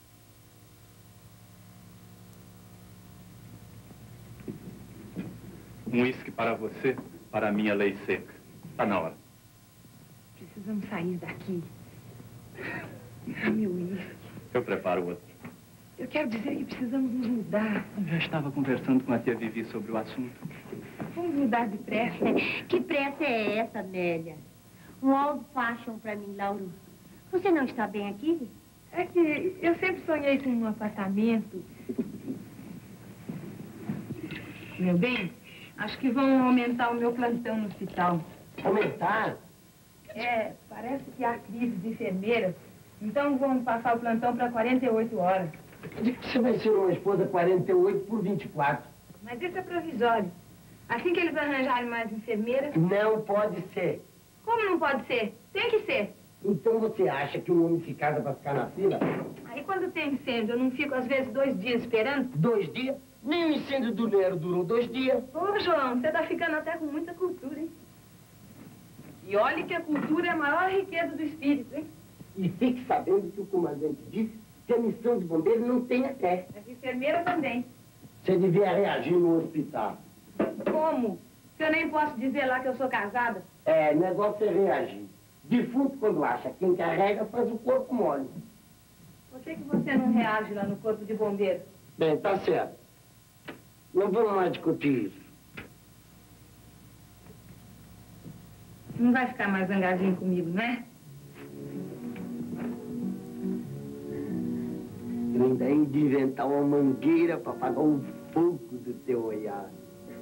Um uísque para você, para a minha lei seca. Está na hora. Precisamos sair daqui. Ah, meu uísque. Eu preparo outro. Eu quero dizer que precisamos nos mudar. Eu já estava conversando com a tia Vivi sobre o assunto. Vamos mudar depressa. Que pressa é essa, Amélia? Um old fashion para mim, Lauro. Você não está bem aqui? É que eu sempre sonhei com um apartamento. Meu bem, acho que vão aumentar o meu plantão no hospital. Aumentar? É, parece que há crise de enfermeiras. Então vão passar o plantão para quarenta e oito horas. Você vai ser uma esposa quarenta e oito por vinte e quatro. Mas isso é provisório. Assim que eles arranjarem mais enfermeiras... Não pode ser. Como não pode ser? Tem que ser. Então você acha que um homem se casa para ficar na fila? Aí quando tem incêndio, eu não fico às vezes dois dias esperando? Dois dias? Nem o incêndio do Nero durou dois dias. Ô, João, você tá ficando até com muita cultura, hein? E olhe que a cultura é a maior riqueza do espírito, hein? E fique sabendo que o comandante disse que a missão de bombeiro não tem até. As enfermeiras também. Você devia reagir no hospital. Como? Se eu nem posso dizer lá que eu sou casada? É, negócio é reagir. Defunto, quando acha quem carrega, faz o corpo mole. Por que, que você não reage lá no corpo de bombeiro? Bem, tá certo. Não vamos mais discutir isso. Não vai ficar mais zangadinho comigo, não é? Eu ainda hei de inventar uma mangueira para apagar o fogo do teu olhar.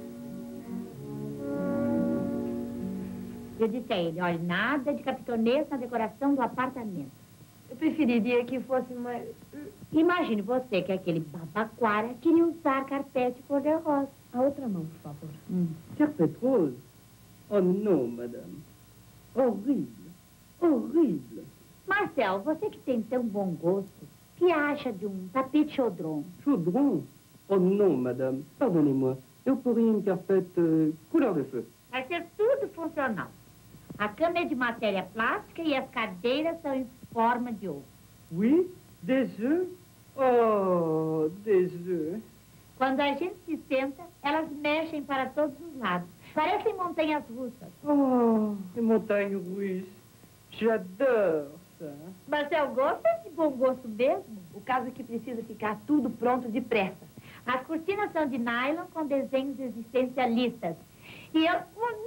Eu disse a ele, olha, nada de capitonês na decoração do apartamento. Eu preferiria que fosse mais... Imagine você que aquele babaquara queria usar carpete cor-de-rosa. A outra mão, por favor. Hum. Carpete rose? Oh, não, madame. Horrível. Horrível. Marcel, você que tem tão bom gosto, o que acha de um tapete chaudron? Chaudron? Oh, não, madame. Pardonnez-moi. Eu poria um carpete uh, couleur de feu. Vai ser tudo funcional. A cama é de matéria plástica e as cadeiras são em forma de ovo. Oui? Des œufs? Oh, des œufs. Quando a gente se senta, elas mexem para todos os lados. Parecem montanhas russas. Oh, e montanha russa. J'adore ça. Marcel, gosta de bom gosto mesmo? O caso é que precisa ficar tudo pronto depressa. As cortinas são de nylon com desenhos existencialistas. E eu...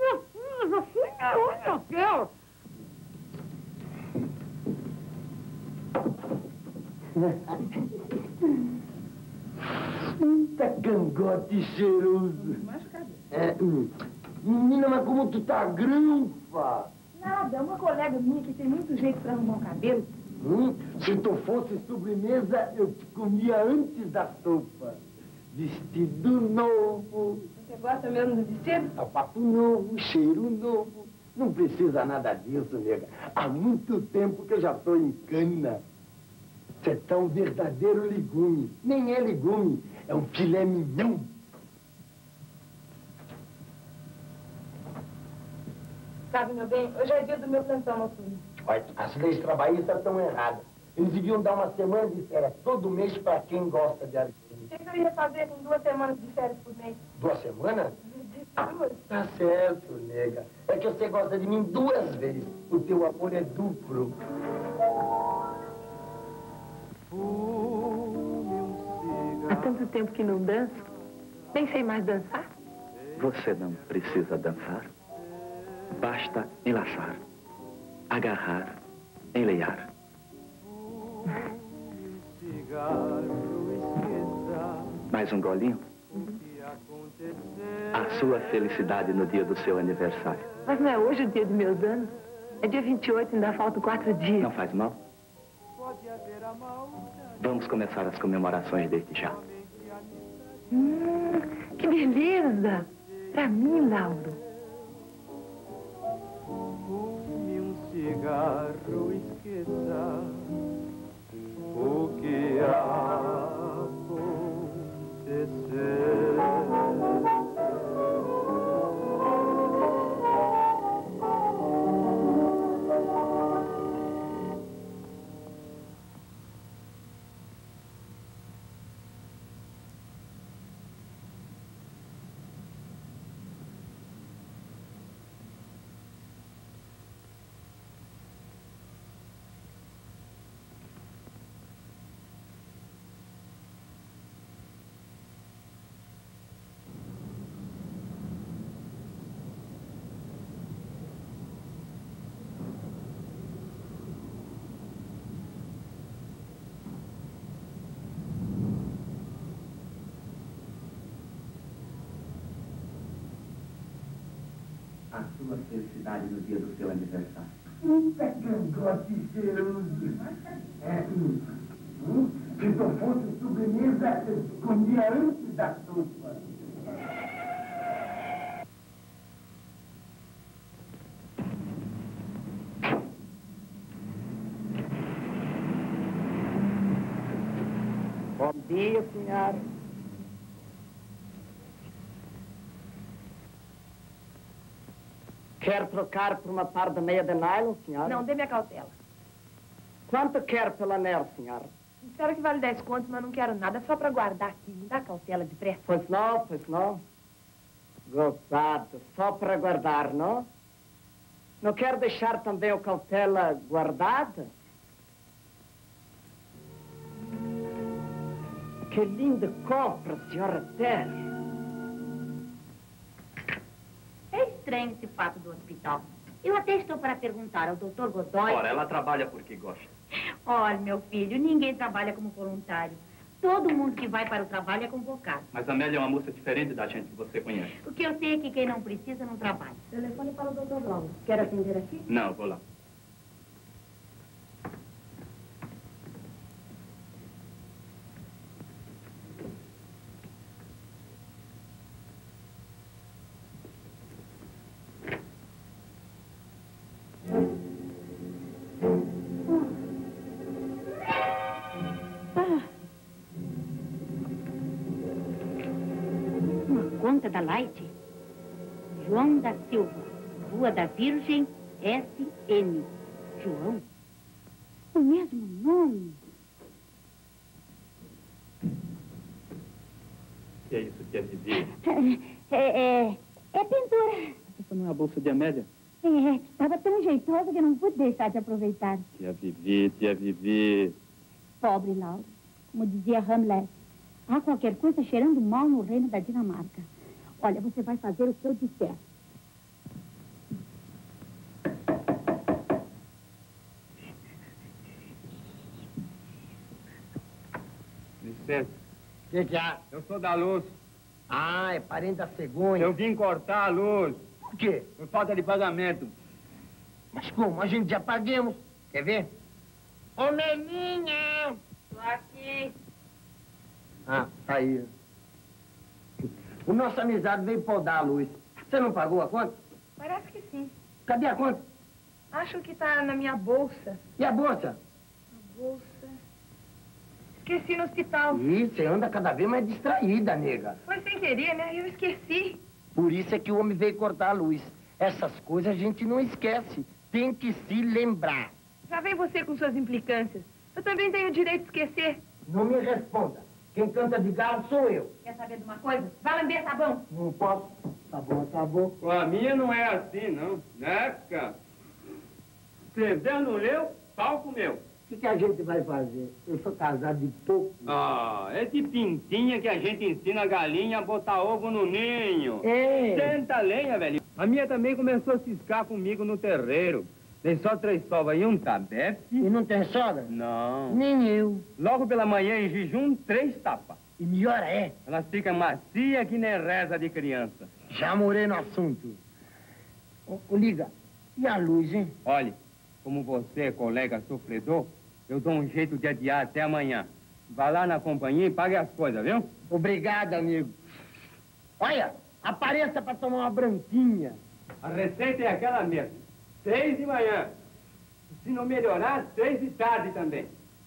Eita, cangote cheiroso. Mas cadê? É, hum. Menina, mas como tu tá granfa? Nada, uma colega minha que tem muito jeito pra arrumar o cabelo. Hum, se tu fosse sobremesa, eu te comia antes da sopa. Vestido novo. Você gosta mesmo do vestido? Sapato novo, cheiro novo. Não precisa nada disso, nega. Há muito tempo que eu já tô em cana. Você tá um verdadeiro legume. Nem é legume, é um filé mignon. Sabe, meu bem, hoje é dia do meu plantão noturno. Olha, as leis trabalhistas estão erradas. Eles deviam dar uma semana de férias todo mês para quem gosta de arquitetura. O que eu ia fazer com duas semanas de férias por mês? Duas semanas? Duas. Tá certo, nega. É que você gosta de mim duas vezes. O teu amor é duplo. Há tanto tempo que não danço. Nem sei mais dançar. Você não precisa dançar. Basta enlaçar, agarrar, enleiar. Mais um golinho? Uhum. A sua felicidade no dia do seu aniversário. Mas não é hoje o dia dos meus anos? É dia vinte e oito, ainda faltam quatro dias. Não faz mal? Vamos começar as comemorações desde já. Hum, que beleza! Pra mim, Lauro. Fume um cigarro, esqueça o que aconteceu. A sua felicidade no dia do seu aniversário. Eita, cangote cheiroso. É, hum, hum, se tu fosse sobremesa, eu te comia antes da sopa. Bom dia, senhora. Quer trocar por uma par de meia de nylon, senhora? Não, dê minha cautela. Quanto quer pelo anel, senhora? Disseram que vale dez contos, mas não quero nada, só pra guardar aqui. Me dá cautela depressa. Pois não, pois não. Gozado, só para guardar, não? Não quer deixar também a cautela guardada? Que linda compra, senhora Terra. É estranho esse fato do hospital. Eu até estou para perguntar ao doutor Godoy... Ora, ela trabalha porque gosta. Olha, meu filho, ninguém trabalha como voluntário. Todo mundo que vai para o trabalho é convocado. Mas a Amélia é uma moça diferente da gente que você conhece. O que eu sei é que quem não precisa não trabalha. Telefone para o doutor Glauco. Quer atender aqui? Não, vou lá. Conta da Light, João da Silva, Rua da Virgem, S N. João? O mesmo nome? O que é isso que é Vivi? É, é, é pintura. Essa não é a bolsa de Amélia? É, estava tão jeitosa que não pude deixar de aproveitar. Tia Vivi, tia Vivi. Pobre Laura, como dizia Hamlet, há qualquer coisa cheirando mal no reino da Dinamarca. Olha, você vai fazer o que eu disser. Licença. O que que há? Eu sou da luz. Ah, é parente da cegonha. Eu vim cortar a luz. Por quê? Por falta de pagamento. Mas como? A gente já paguemos. Quer ver? Ô, Melinha! Tô aqui. Ah, tá aí. O nosso amizade veio podar a luz. Você não pagou a conta? Parece que sim. Cadê a conta? Acho que tá na minha bolsa. E a bolsa? A bolsa... Esqueci no hospital. Ih, você anda cada vez mais distraída, nega. Foi sem querer, né? Eu esqueci. Por isso é que o homem veio cortar a luz. Essas coisas a gente não esquece. Tem que se lembrar. Já vem você com suas implicâncias. Eu também tenho o direito de esquecer. Não me responda. Quem canta de galo sou eu. Quer saber de uma coisa? Vai lamber sabão. Não posso. Tá bom, tá bom. Com a minha não é assim, não. Né, cara? Escreveu, não leu, pau comeu. O que, que a gente vai fazer? Eu sou casado de pouco. Ah, é de pintinha que a gente ensina a galinha a botar ovo no ninho. É. Senta lenha, velho. A minha também começou a ciscar comigo no terreiro. Tem só três sovas e um tabefe. E não tem sogra? Não. Nem eu. Logo pela manhã, em jejum, três tapas. E melhor é? Elas ficam macia que nem reza de criança. Já morei no assunto. Ô, ô, liga, e a luz, hein? Olhe, como você é colega sofredor, eu dou um jeito de adiar até amanhã. Vá lá na companhia e pague as coisas, viu? Obrigado, amigo. Olha, apareça pra tomar uma branquinha. A receita é aquela mesma. Seis de manhã. Se não melhorar, seis de tarde também.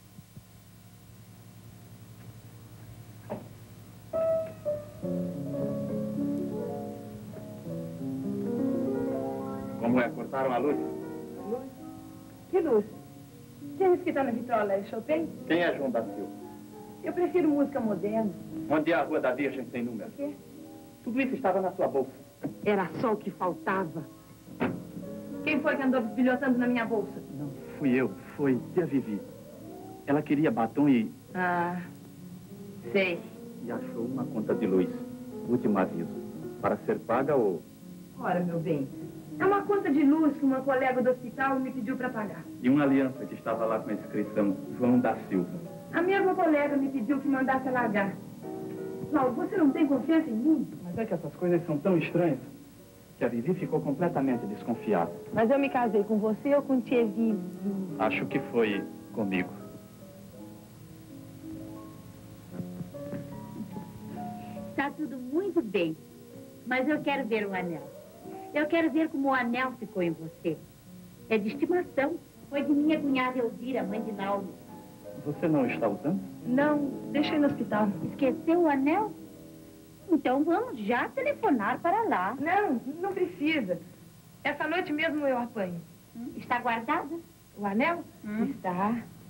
Como é? Cortaram a luz? Luz? Que luz? Quem disse que tá na vitrola? É Chopin? Quem é João da Silva? Eu prefiro música moderna. Onde é a Rua da Virgem sem número? O quê? Tudo isso estava na sua bolsa. Era só o que faltava. Quem foi que andou bisbilhotando na minha bolsa? Não, fui eu. Foi tia Vivi. Ela queria batom e... Ah, sei. E achou uma conta de luz. Último aviso. Para ser paga ou... Ora, meu bem, é uma conta de luz que uma colega do hospital me pediu para pagar. E uma aliança que estava lá com a inscrição João da Silva. A mesma colega me pediu que mandasse largar. Lauro, você não tem confiança em mim? Mas é que essas coisas são tão estranhas que a Vivi ficou completamente desconfiada. Mas eu me casei com você ou com tia Vivi? Acho que foi comigo. Está tudo muito bem, mas eu quero ver o anel. Eu quero ver como o anel ficou em você. É de estimação. Foi de minha cunhada Elvira, mãe de Lauro. Você não está usando? Não, deixei no hospital. Esqueceu o anel? Então vamos já telefonar para lá. Não, não precisa. Essa noite mesmo eu apanho. Hum, está guardado? O anel? Hum. Está.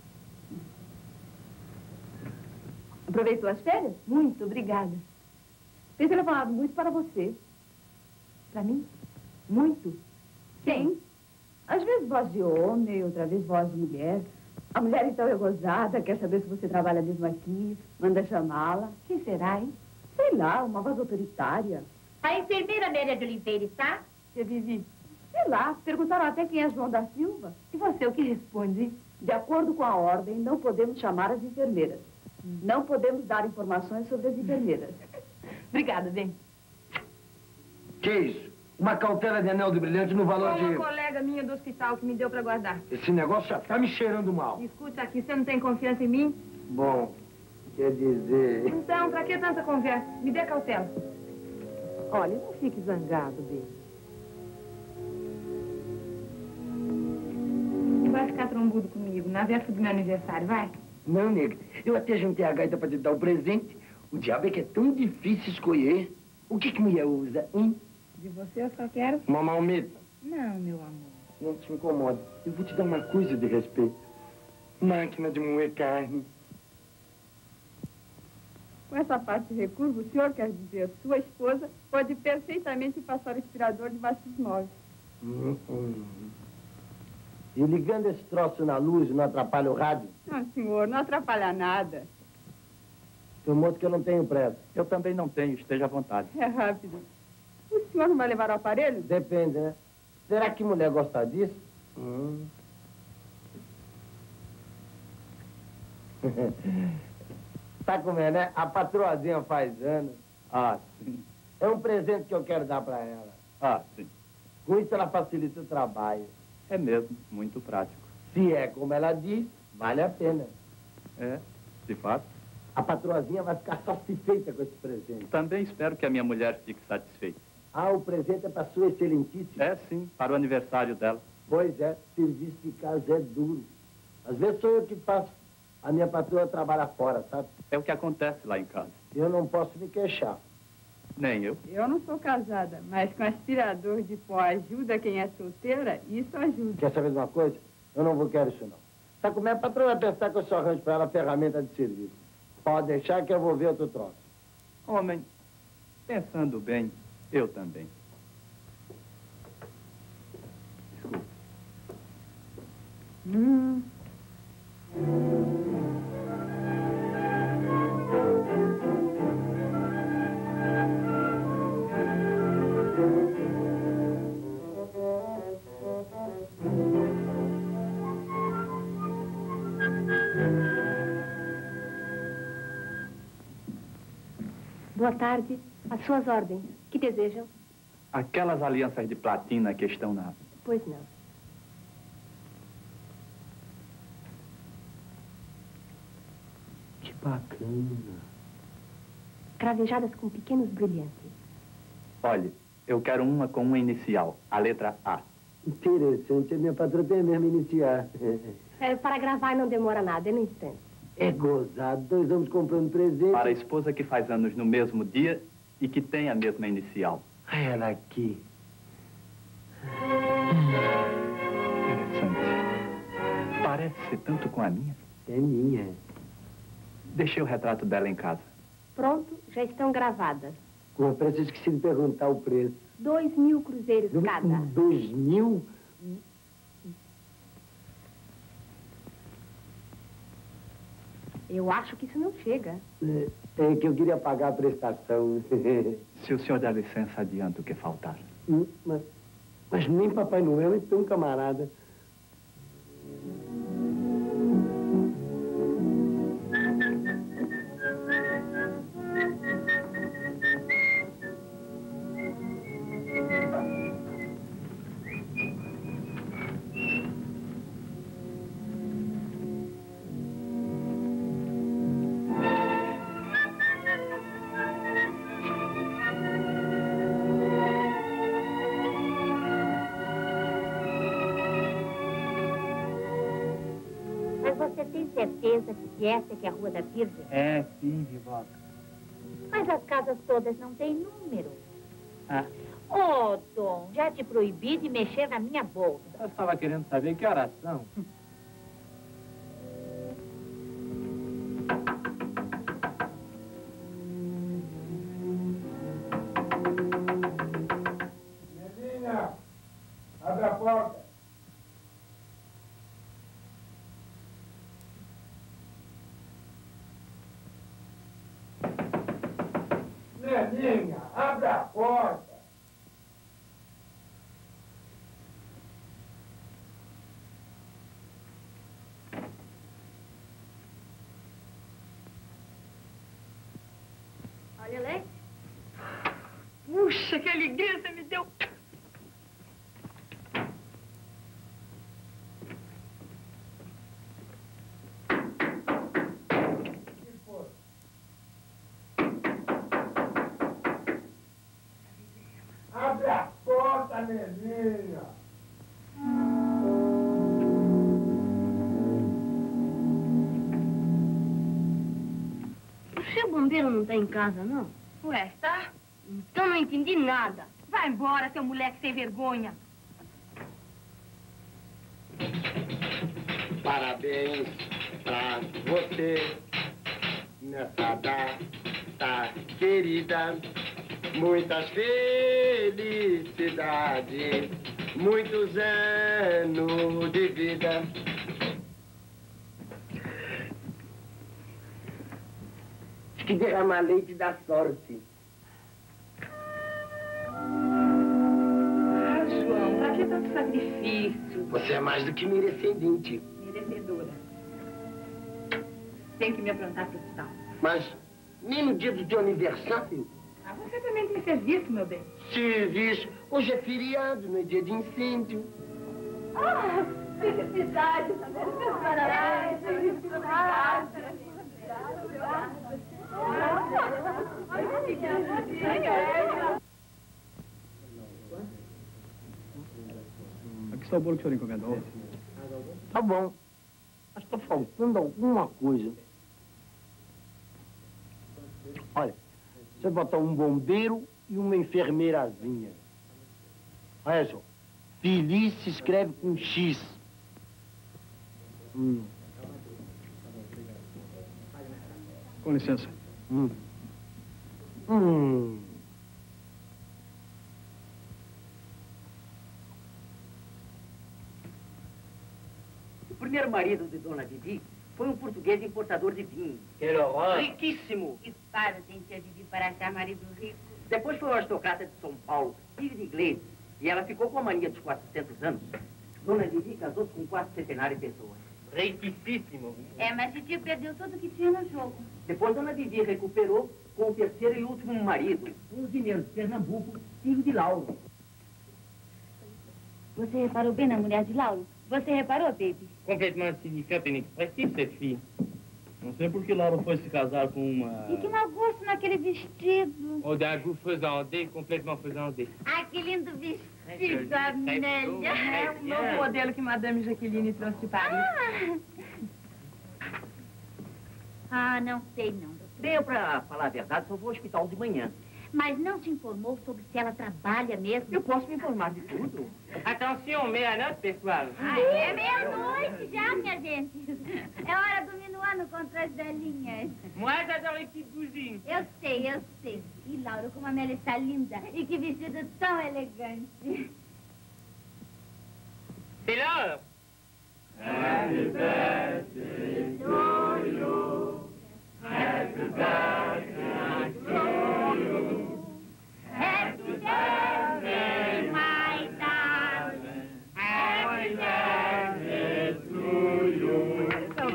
Aproveitou as férias? Muito, obrigada. Tem telefonado muito para você. Para mim? Muito? Sim. Às vezes voz de homem, outra vez voz de mulher. A mulher então é gozada, quer saber se você trabalha mesmo aqui, manda chamá-la. Quem será, hein? Sei lá, uma voz autoritária. A enfermeira Amélia de Oliveira está? Tia Vivi, sei lá, perguntaram até quem é João da Silva. E você, o que responde? De acordo com a ordem, não podemos chamar as enfermeiras. Não podemos dar informações sobre as enfermeiras. Obrigada, vem. Que isso? Uma cautela de anel de brilhante no valor Uma de... colega minha do hospital que me deu para guardar. Esse negócio já tá me cheirando mal. Escuta aqui, você não tem confiança em mim? Bom, quer dizer... Então, pra que tanta conversa? Me dê cautela. Olha, não fique zangado, bem. Vai ficar trombudo comigo na véspera do meu aniversário, vai? Não, nega. Eu até juntei a gaita pra te dar o presente. O diabo é que é tão difícil escolher. O que que mulher usa, hein? De você eu só quero... Uma malmeta. Não, meu amor. Não te incomoda. Eu vou te dar uma coisa de respeito. Máquina de moer carne. Com essa parte de recurvo, o senhor quer dizer, sua esposa pode perfeitamente passar o aspirador debaixo dos móveis. Hum, hum. E ligando esse troço na luz não atrapalha o rádio? Não, senhor, não atrapalha nada. Seu moço que eu não tenho pressa. Eu também não tenho, esteja à vontade. É rápido. O senhor não vai levar o aparelho? Depende, né? Será que mulher gosta disso? Hum. Tá comendo, né? A patroazinha faz anos. Ah, sim. É um presente que eu quero dar pra ela. Ah, sim. Com isso ela facilita o trabalho. É mesmo, muito prático. Se é como ela diz, vale a pena. É, de fato. A patroazinha vai ficar satisfeita com esse presente. Também espero que a minha mulher fique satisfeita. Ah, o presente é para sua excelentíssima? É, sim, para o aniversário dela. Pois é, serviço de casa é duro. Às vezes sou eu que faço. A minha patroa trabalha fora, sabe? É o que acontece lá em casa. Eu não posso me queixar. Nem eu. Eu não sou casada, mas com aspirador de pó ajuda quem é solteira, isso ajuda. Quer saber de uma coisa? Eu não vou querer isso, não. Tá como é a patroa vai pensar que eu só arranjo para ela ferramenta de serviço. Pode deixar que eu vou ver outro troço. Homem, pensando bem, eu também. Desculpe. Hum. Boa tarde. As suas ordens. Que desejam? Aquelas alianças de platina que estão na... Pois não. Que bacana. Cravejadas com pequenos brilhantes. Olhe, eu quero uma com uma inicial, a letra A. Interessante. A minha patroa tem a mesma iniciar. É, para gravar não demora nada, é no instante. É gozado. Dois homens comprando presente. Para a esposa que faz anos no mesmo dia e que tem a mesma inicial. Ah, ela aqui. Interessante. Parece tanto com a minha. É minha. Deixei o retrato dela em casa. Pronto, já estão gravadas. Com a pressa, eu esqueci de perguntar o preço. Dois mil cruzeiros cada. Dois mil? Eu acho que isso não chega. É, é que eu queria pagar a prestação. Se o senhor der licença, adianta o que faltar. Hum, mas, mas nem Papai Noel é tão camarada. Certeza que essa que é a Rua da Virgem? É, sim, Vivoca. Mas as casas todas não têm número. Ah. Ô, oh, Tom, já te proibi de mexer na minha bolsa. Eu estava querendo saber que horas são. querer leite? Puxa, que alegria você me deu. Abre a porta, Nelinha. O seu bombeiro não tá em casa, não? Ué, tá? Então não entendi nada. Vai embora, seu moleque sem vergonha. Parabéns pra você nessa data querida. Muitas felicidades, muitos anos de vida. Que derramar leite da sorte. Ah, João, pra que tanto sacrifício? Você é mais do que merecedente. Merecedora. Tem que me aprontar pro hospital. Mas nem no dia do teu aniversário. Ah, você também tem serviço, meu bem. Serviço. Hoje é feriado, não é dia de incêndio. Ah, felicidade, parabéns, felicidade. Aqui está o bolo que o senhor encomendou. Tá bom. Mas tá faltando alguma coisa. Olha, você botar um bombeiro e uma enfermeirazinha. Olha só. Feliz se escreve com X. Hum. Com licença. Hum. Hum. O primeiro marido de Dona Vivi foi um português importador de vinho. Que horror! Riquíssimo. Que fada tem tia Vivi para achar marido rico? Depois foi um aristocrata de São Paulo, filho de inglês, e ela ficou com a mania dos quatrocentos anos. Dona Vivi casou-se com quatro centenárias de pessoas. Riquíssimo. É, mas tio perdeu tudo que tinha no jogo. Depois Dona Vivi recuperou com o terceiro e último marido, um usineiro de Pernambuco, filho de Lauro. Você reparou bem na mulher de Lauro? Você reparou, baby? Complètement insignifiante e inexpressiva, cette fille. Não sei por que Laura foi se casar com uma... E que mau gosto naquele vestido. Ou d'un goût faisandé, complètement faisandé. Ai, que lindo vestido, Amélia. É o novo modelo que Madame Jaqueline trouxe de Paris. Ah, ah não sei não. Bem, eu, pra falar a verdade, só vou ao hospital de manhã. Mas não se informou sobre se ela trabalha mesmo? Eu posso me informar de tudo. Attention, meia-noite, pessoal. Ai, é meia-noite já, minha gente. É hora do minuano contra as velhinhas. Moi, j'adore les petites cousines. Eu sei, eu sei. E Laura, como a Amélia está linda. E que vestido tão elegante. C'est l'heure. Happy birthday to you. Happy birthday to you. Happy birthday, my darling. Happy birthday to you.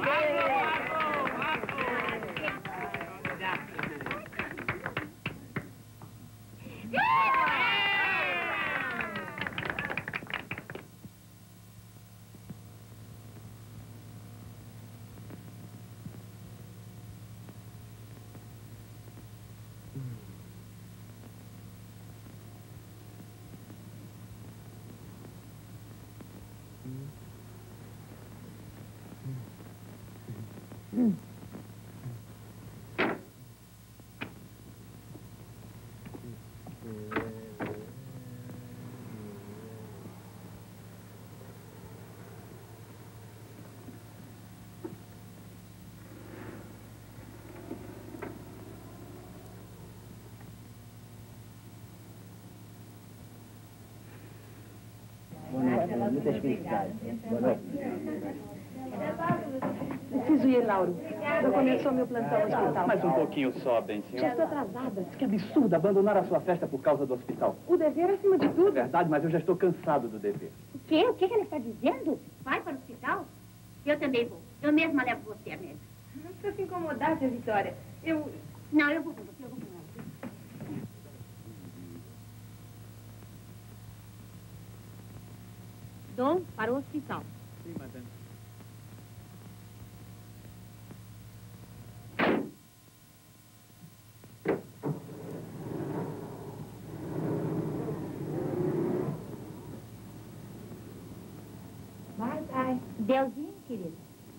Muitas felicidades. Boa noite. Preciso ir, Lauro. Já começou meu plantão no hospital. Mais um pouquinho só, bem, senhor. Já estou atrasada. Que absurdo abandonar a sua festa por causa do hospital. O dever acima de É tudo. verdade, mas eu já estou cansado do dever. O quê? O que que ela está dizendo? Vai para o hospital? Eu também vou. Eu mesma levo você, Amélia. Não precisa se incomodar, tia Vitória. Eu... Não, eu vou com você, eu vou com ela. Então, para o hospital. Sim, madame. Vai, vai. Deusinho, querido.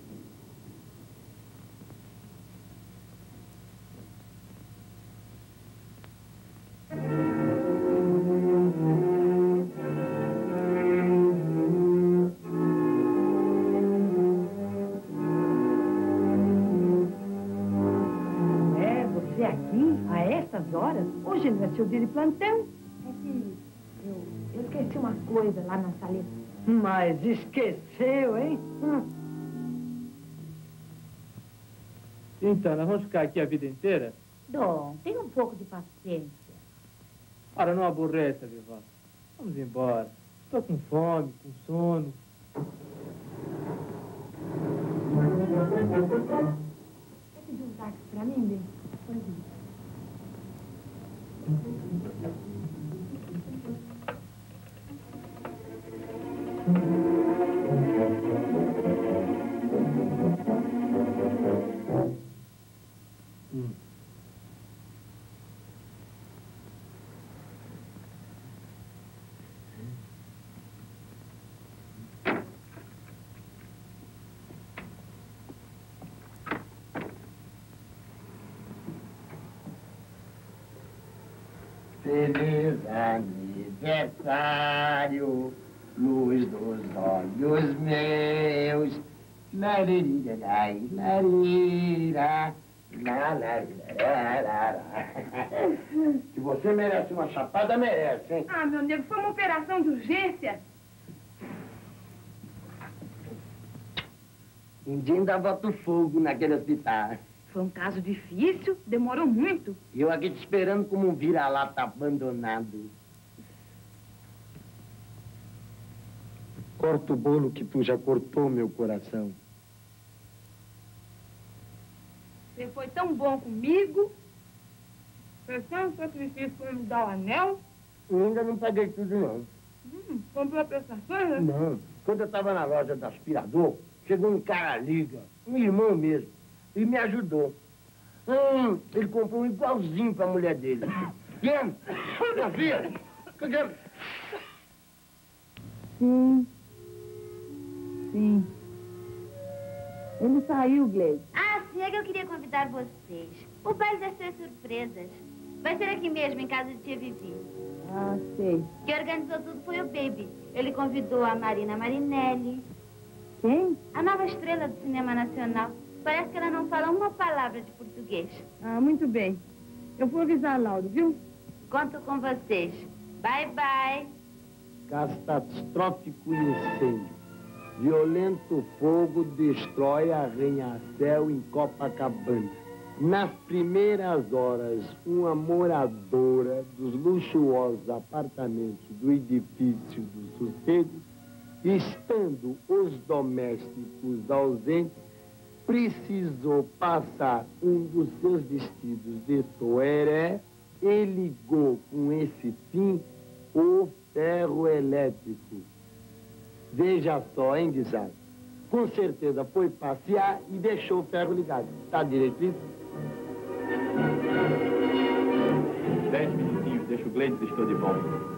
É, você aqui, a estas horas? Hoje não é seu dia de plantão. É que eu, eu esqueci uma coisa lá na saleta. Mas esqueceu, hein? Hum. Então, nós vamos ficar aqui a vida inteira? Dom, tenha um pouco de paciência. Ora, não aborreça, Vivaldo. Vamos embora. Estou com fome, com sono. Quer pedir um táxi pra mim, bem? Pois é. Hum. Feliz aniversário, luz dos olhos meus. Laririrai, larira, larararara. Se você merece uma chapada, merece, hein? Ah, meu nego, foi uma operação de urgência. Um dia ainda bota fogo naquele hospital. Foi um caso difícil, demorou muito. E eu aqui te esperando como um vira-lata abandonado. Corta o bolo que tu já cortou meu coração. Você foi tão bom comigo. Foi tão sacrifício para me dar o anel. Eu ainda não paguei tudo, não. Hum, comprou prestações, né? Não. Quando eu estava na loja do aspirador, chegou um cara liga, um irmão mesmo, e me ajudou. Hum, ele comprou um igualzinho para a mulher dele. Lembra? Minha filha? Sim. Sim. Ele saiu, Gleide. Ah, sim, é que eu queria convidar vocês. O baile das três surpresas. Vai ser aqui mesmo, em casa de tia Vivi. Ah, sei. Quem organizou tudo foi o Baby. Ele convidou a Marina Marinelli. Quem? A nova estrela do cinema nacional. Parece que ela não fala uma palavra de português. Ah, muito bem. Eu vou avisar a Lauro, viu? Conto com vocês. Bye, bye. Catastrófico incêndio. Violento fogo destrói arranha-céu em Copacabana. Nas primeiras horas, uma moradora dos luxuosos apartamentos do edifício do Sossego, estando os domésticos ausentes, precisou passar um dos seus vestidos de soeré e ligou com esse fim o ferro elétrico. Veja só, hein, Guizado? Com certeza foi passear e deixou o ferro ligado. Tá direito isso? Dez minutinhos, deixa o Gleides, estou de volta.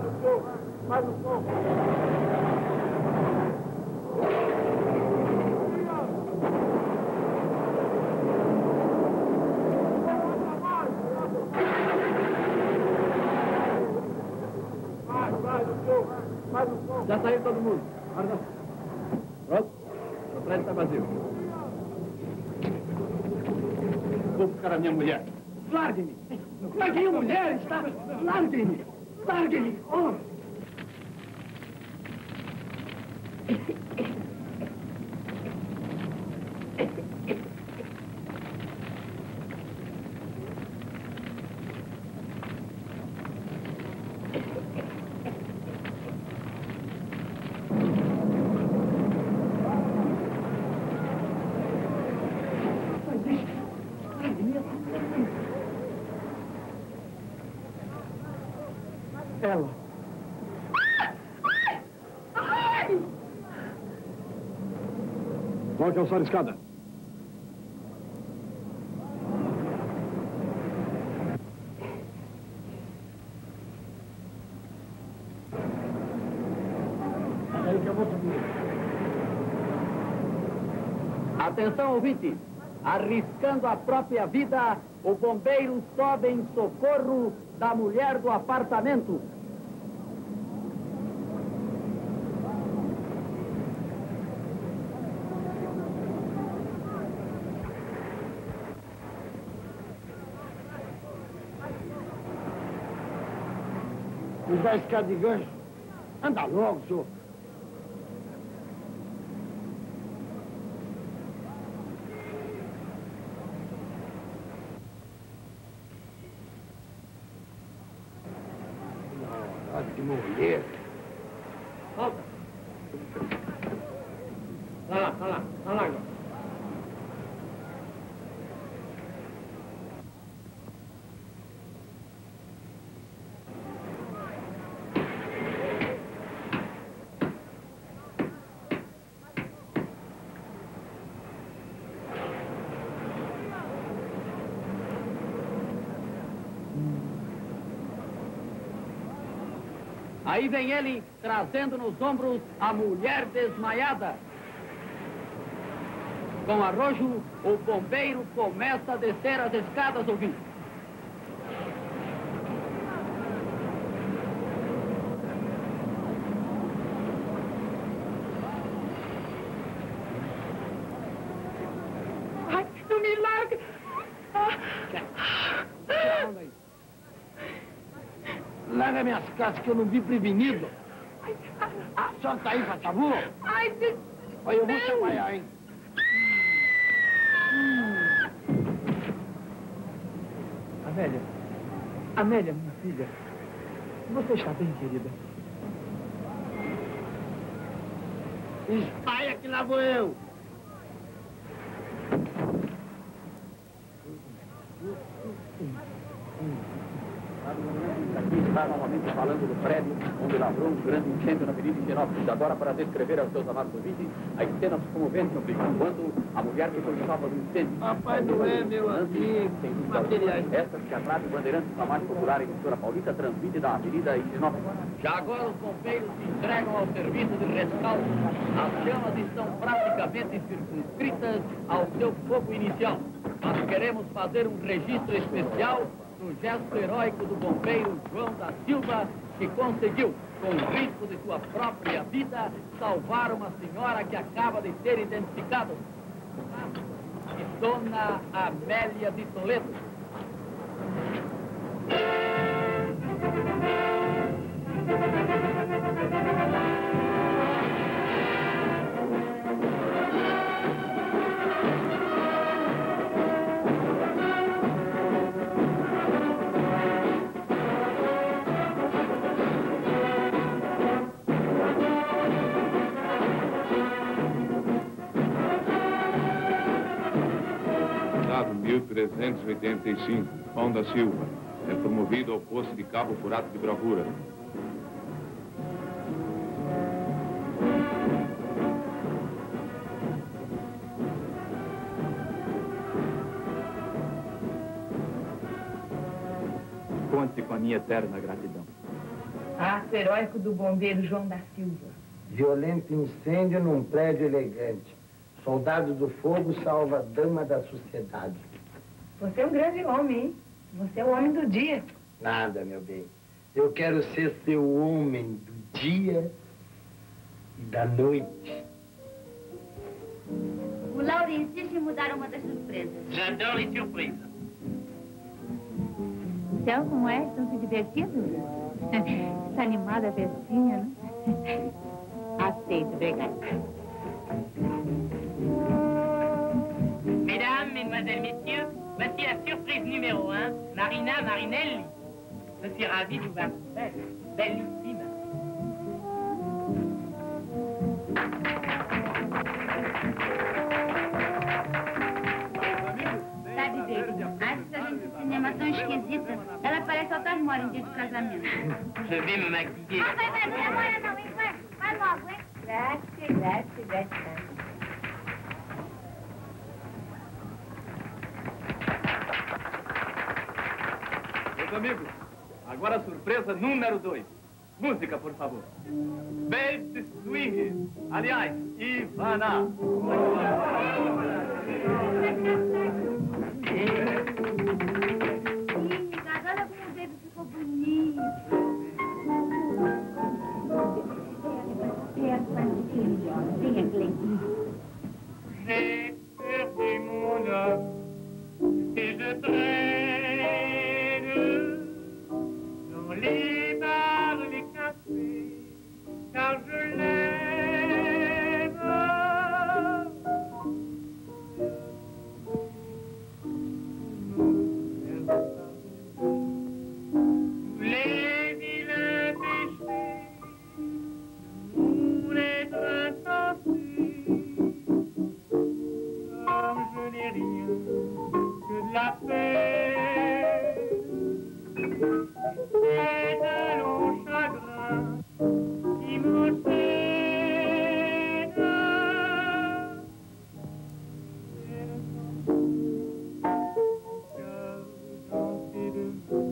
o som, mais o som. Já saiu todo mundo. Guarda. Pronto? O prédio está vazio. Vou buscar a minha mulher. Larguem-me! Larguem a mulher! Está... Larguem-me! Larguem-me! Oh. Ela. Volte ao alçar a escada. Aí que eu vou subir. Atenção, ouvinte. Arriscando a própria vida, o bombeiro sobe em socorro da mulher do apartamento. Usar escada de gancho. Anda logo, senhor. Nossa, que mulher. Volta. Vai lá, vai lá, vai lá agora. Aí vem ele, trazendo nos ombros a mulher desmaiada. Com arrojo, o bombeiro começa a descer as escadas, ouvindo. Ai, não me larga! Larga minhas calças que eu não vi prevenido. Ah, solta aí, por favor. Ai, Deus. Olha, eu vou trabalhar, hein? Amélia. Amélia, minha filha. Você está bem, querida? Espalha que lá vou eu. Aqui está novamente falando do prédio onde lavrou um grande incêndio na Avenida Higienópolis. Agora, para descrever aos seus amados ouvintes as cenas comoventes no filme, quando a mulher que foi salva do incêndio. Papai não é meu amigo. Sem dúvida alguma, esta que a Rádio Bandeirantes, a mais popular emissora paulista, transmite da Avenida Higienópolis. Já agora os bombeiros se entregam ao serviço de rescaldo. As chamas estão praticamente circunscritas ao seu fogo inicial. Mas queremos fazer um registro especial do gesto heróico do bombeiro João da Silva, que conseguiu, com o risco de sua própria vida, salvar uma senhora que acaba de ser identificada. E Dona Amélia de Toledo. mil trezentos e oitenta e cinco, Pão da Silva, é promovido ao posto de cabo por ato de bravura. Conte com a minha eterna gratidão. Ato heróico do bombeiro João da Silva. Violento incêndio num prédio elegante. Soldado do fogo salva a dama da sociedade. Você é um grande homem, hein? Você é o homem do dia. Nada, meu bem. Eu quero ser seu homem do dia e da noite. O Lauro insiste em mudar uma das surpresas. J'adore les surprises. Então, como é? Estão se divertindo? Está animada a festinha, né? Aceito, obrigada. Mesdames, mesdemoiselles, messieurs, voici la surprise numéro un, Marina Marinelli. Je suis ravi de vous voir belle, bellissime. Sabe, David, acho que a gente de cinema tão esquisita. Ela parece outra mora em dia de casamento. Je vais me maquiller. Vai, vai, vai, não demora não, hein? Vai, vai logo, hein? Grazie, grazie, grazie. Meus amigos, agora a surpresa número dois. Música, por favor. Baby Swing. Aliás, Ivana. Olha como o David ficou bonito. Venha, Cleitinho. J'ai perdu mon homme et je traîne dans les bars, les cafés, car je l'aime. Tous les vilains péchés, tous les insensés, comme je n'ai rien que de la paix. C'est un long chagrin qui m'enchaîne. Mon cœur dans ses deux mains.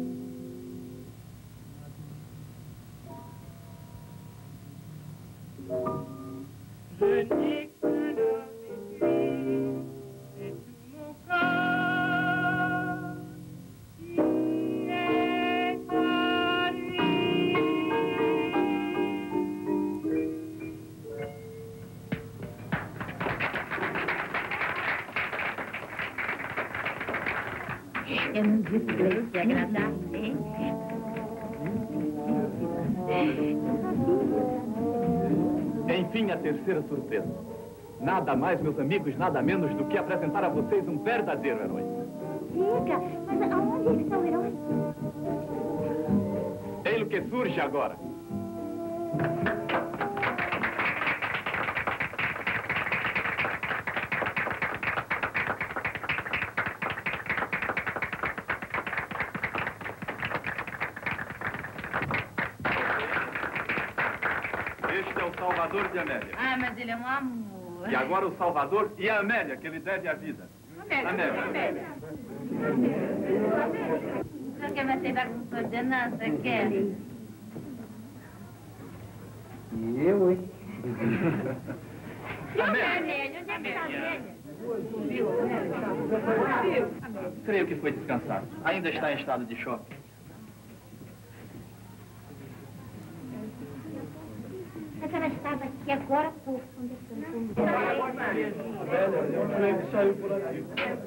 Je n'ai qu'un homme écrit, et tout mon corps qui est à lui. Eu não disse pra ele ser agradável, hein? Enfim, a terceira surpresa. Nada mais, meus amigos, nada menos do que apresentar a vocês um verdadeiro herói. Diga, mas aonde é que está o herói? Ele que surge agora. Este é o Salvador de Amélia. Ah, mas ele é um amor. E agora o Salvador e a Amélia, que lhe deve a vida. Amélia, Amélia. Amélia. O senhor quer bater bagunça com ordenança, quer? E eu, hein? E o Amélia? Onde é que está a Amélia? Creio que foi descansar. Ainda está em estado de choque. Mas ela estava aqui agora há pouco. Onde é que está o Eu creio que saiu por aqui.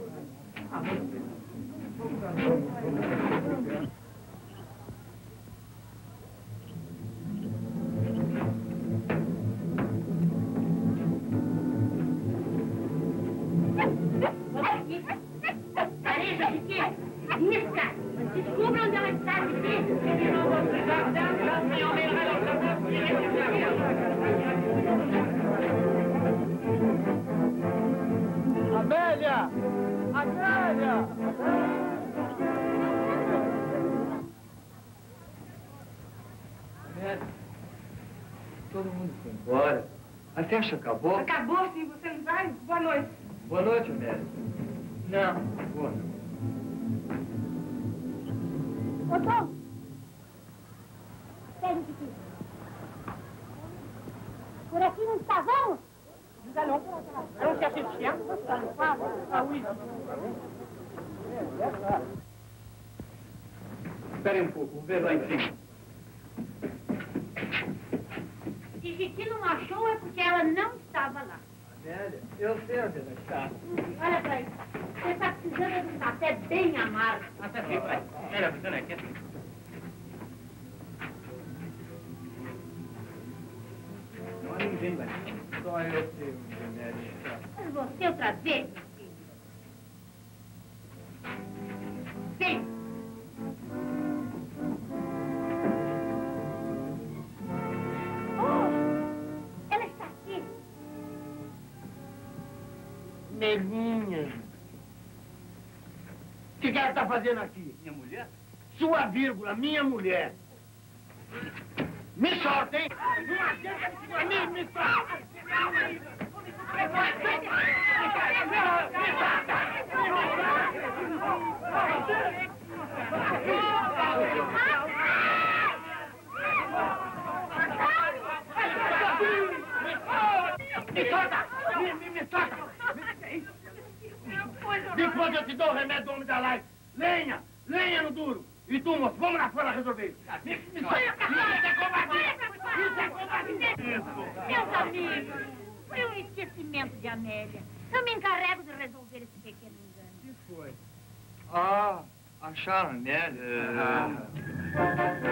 Aqui. Careja, aqui. Isca. Descubra onde ela está, Amélia! Amélia! Amélia, todo mundo foi embora. A festa acabou? Acabou, sim. Você não vai? Boa noite. Boa noite, Amélia. Não. Boa. Ô, Tom. Pega o que Por aqui não stavamos? Nous allons, allons chercher le chien. Ah oui. Espere um pouco, vou ver lá em cima. Se Chiqui não achou, é porque ela não estava lá. Velha, eu sei onde ela está. Olha pra isso. Você está precisando de um café bem amargo. Ah, tá aqui, vai. Espera, você não é quieto. Não há ninguém lá. Só eu sei onde ela está. Mas você outra vez, meu filho? Sim. Oh, ela está aqui. Nelinha. O que, que ela está fazendo aqui? Minha mulher? Sua vírgula, minha mulher. Me solta, hein? Não adianta me segurar. Me, me solta. Me solta! Me, me, me solta! Depois eu te dou o remédio do homem da live. Lenha! Lenha no duro! E tu, moço, vamos lá fora resolver isso. Me, me solta! Isso é covardia! Isso é covardia! Meus amigos, foi um esquecimento de Amélia. Eu me encarrego de resolver esse pequeno engano. O que foi? Ah, acharam a Amélia? Ah.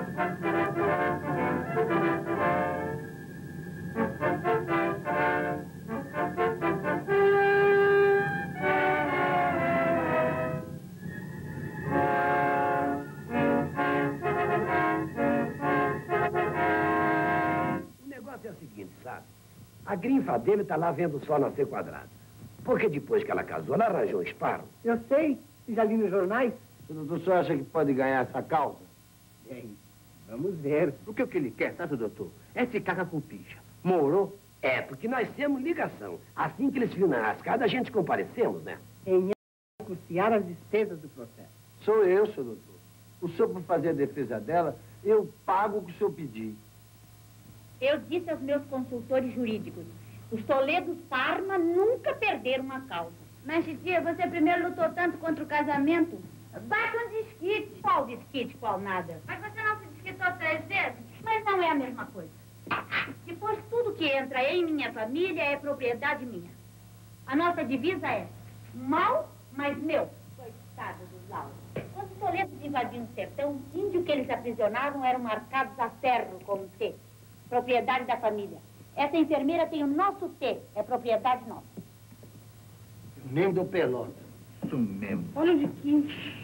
É o seguinte, sabe? A grinfa dele tá lá vendo o sol nascer quadrado. Porque depois que ela casou, ela arranjou um espárrago. Eu sei, já li nos jornais. O doutor só acha que pode ganhar essa causa? Bem, vamos ver. Porque o que ele quer, sabe, doutor? É ficar com a cupincha. Morou? É, porque nós temos ligação. Assim que eles viram na rascada, a gente comparecemos, né? Em custear as despesas do processo. Sou eu, seu doutor. O senhor, por fazer a defesa dela, eu pago o que o senhor pedir. Eu disse aos meus consultores jurídicos, os Toledos Parma nunca perderam uma causa. Mas, titia, você primeiro lutou tanto contra o casamento. Bate um desquite. Qual desquite, qual nada? Mas você não se desquitou três vezes? Mas não é a mesma coisa. Depois, tudo que entra em minha família é propriedade minha. A nossa divisa é mal, mas meu. Coitado dos lauros. Quando os Toledos invadiam o sertão, os índios que eles aprisionavam eram marcados a ferro com um T. Propriedade da família. Essa enfermeira tem o nosso T. É propriedade nossa. Eu nem dou pelota. Isso mesmo. Olha o Jiquinho.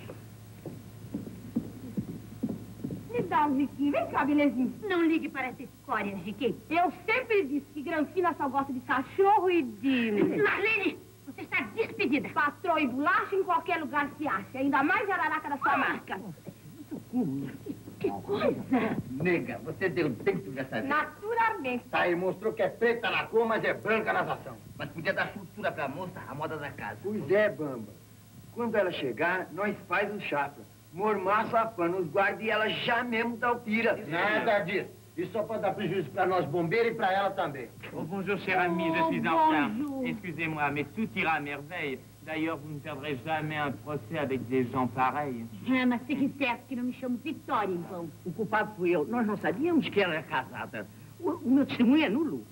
Me dá um Jiquinho. Vem cá, Belezinho. Não ligue para essa escória, Jiquinho. Eu sempre disse que Granfina só gosta de cachorro e de... Marlene, você está despedida. Patrão e bolacha em qualquer lugar se acha. Ainda mais de araraca da sua marca. Que coisa! Nega, você deu dentro dessa vez. Naturalmente. Tá aí, mostrou que é preta na cor, mas é branca nas ações. Mas podia dar cultura pra moça, a moda da casa. Pois é, Bamba. Quando ela chegar, nós faz o chapa. Mormaço a pano, os guarda e ela já mesmo dá o pira. Nada disso. Isso só pode dar prejuízo pra nós bombeiros e pra ela também. Oh, bonjour, cher ami, je suis en retard. Excusez-moi, mais tout ira à merveille. D'ailleurs, vous ne perdrez jamais un procès avec des gens pareils. Ah, mas fique certo que não me chamo Vitória, então. O culpado fui eu. Nós não sabíamos que ela era casada. O, o meu testemunho é nulo.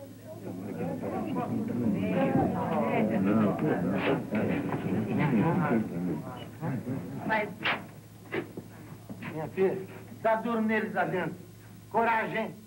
Mas... Minha filha, dá duro neles lá dentro. Coragem, hein?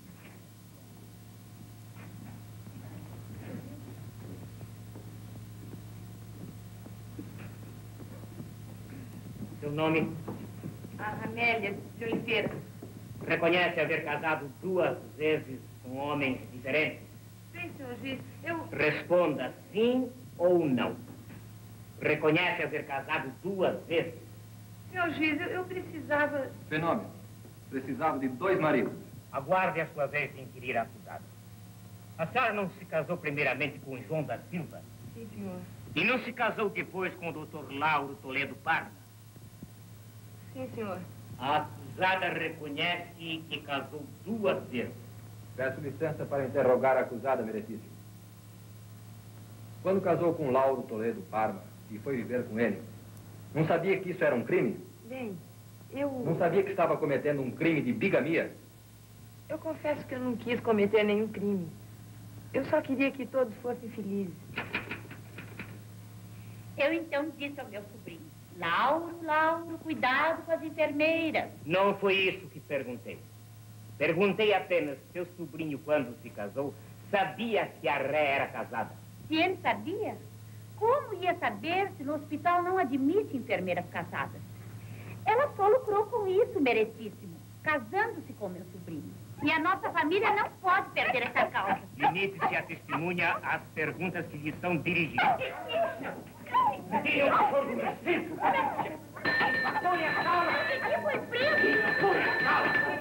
Seu nome? A Amélia de Oliveira. Reconhece haver casado duas vezes com homens diferentes? Sim, senhor juiz. Eu... Responda sim ou não. Reconhece haver casado duas vezes? Senhor juiz, eu, eu precisava... Fenômeno. Precisava de dois maridos. Aguarde a sua vez de inquirir a acusada. A senhora não se casou primeiramente com João da Silva? Sim, senhor. E não se casou depois com o doutor Lauro Toledo Parma? Sim, senhor. A acusada reconhece que casou duas vezes. Peço licença para interrogar a acusada, meritíssimo. Quando casou com Lauro Toledo Parma e foi viver com ele, não sabia que isso era um crime? Bem, eu... Não sabia que estava cometendo um crime de bigamia? Eu confesso que eu não quis cometer nenhum crime. Eu só queria que todos fossem felizes. Eu então disse ao meu sobrinho, Lauro, Lauro, cuidado com as enfermeiras. Não foi isso que perguntei. Perguntei apenas se seu sobrinho, quando se casou, sabia que a Ré era casada. Se ele sabia, como ia saber se no hospital não admite enfermeiras casadas? Ela só lucrou com isso, meritíssimo, casando-se com meu sobrinho. E a nossa família não pode perder essa causa. Limite-se a testemunha às perguntas que lhe são dirigidas. Tenha o favor do recinto. Põe a sala. Aqui foi preso. Põe a sala.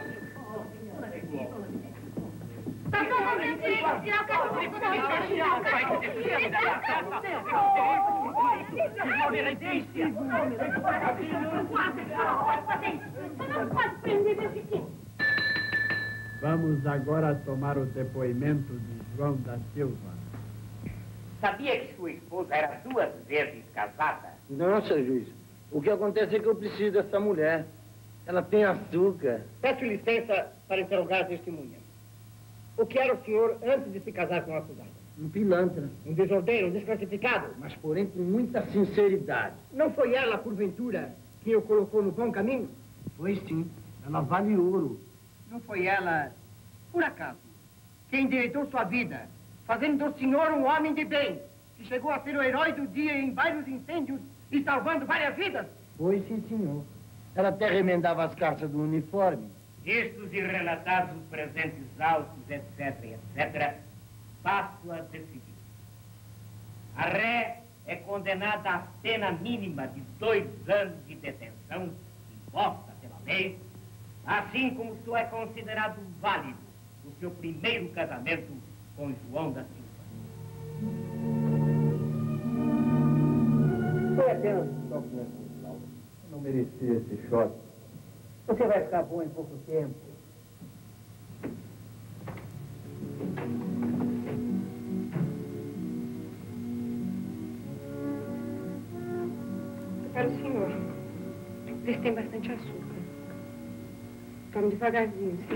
Vamos agora tomar o depoimento de João da Silva. Sabia que sua esposa era duas vezes casada? Não, seu juiz. O que acontece é que eu preciso dessa mulher. Ela tem açúcar. Peço licença para interrogar a testemunha. O que era o senhor antes de se casar com a acusada? Um pilantra. Um desordeiro, um desclassificado? Mas, porém, com muita sinceridade. Não foi ela, porventura, que o colocou no bom caminho? Foi sim. Ela vale ouro. Não foi ela, por acaso, quem endireitou sua vida, fazendo do senhor um homem de bem, que chegou a ser o herói do dia em vários incêndios e salvando várias vidas? Foi sim, senhor. Ela até remendava as calças do uniforme. Vistos e relatados os presentes autos, etc, etcétera, passo a decidir. A Ré é condenada à pena mínima de dois anos de detenção, imposta pela lei, assim como só é considerado válido o seu primeiro casamento com João da Silva. Foi apenas um choque mental. Eu não merecia esse choque. Você vai ficar bom em pouco tempo. Para o senhor, vê se tem bastante açúcar. Tome devagarzinho, sim?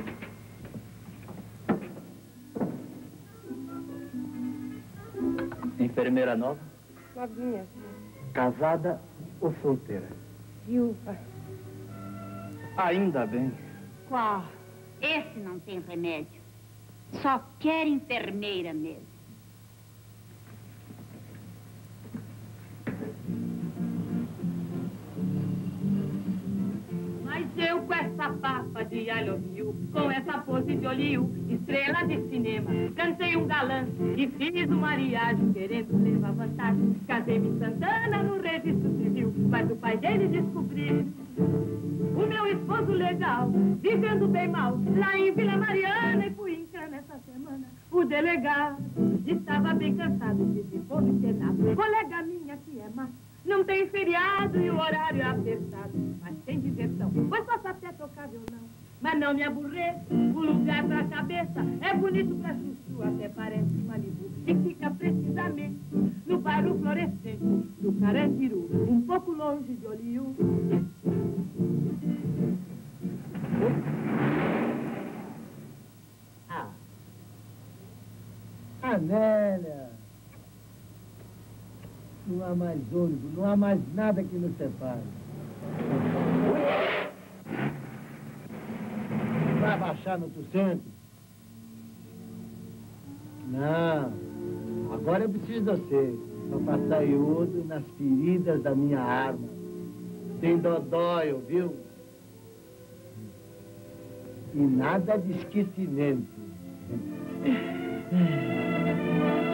Enfermeira nova? Novinha. Casada ou solteira? Viúva. Ainda bem. Qual? Esse não tem remédio. Só quer enfermeira mesmo. Mas eu com essa papa de I love you, com essa pose de olio, estrela de cinema, cantei um galã e fiz um mariagem querendo levar vantagem. Casei-me em Santana no registro civil, mas o pai dele descobriu o meu esposo legal, vivendo bem mal, lá em Vila Mariana, e fui em cana essa semana. O delegado estava bem cansado de se pôr no internado. Colega minha que é má, não tem feriado e o horário é apertado, mas tem diversão, pois posso até tocar violão. Mas não me aborreça, o lugar pra cabeça é bonito pra chuchu, até parece Malibu. E fica precisamente no bairro florescente do Carandiru, um pouco longe de Oliú. Ah. Amélia. Não há mais ônibus, não há mais nada que nos separe. Vai baixar no centro? Não. Agora eu preciso de você. Para passar iodo nas feridas da minha arma. Sem dodói, ouviu? E nada de esquecimento.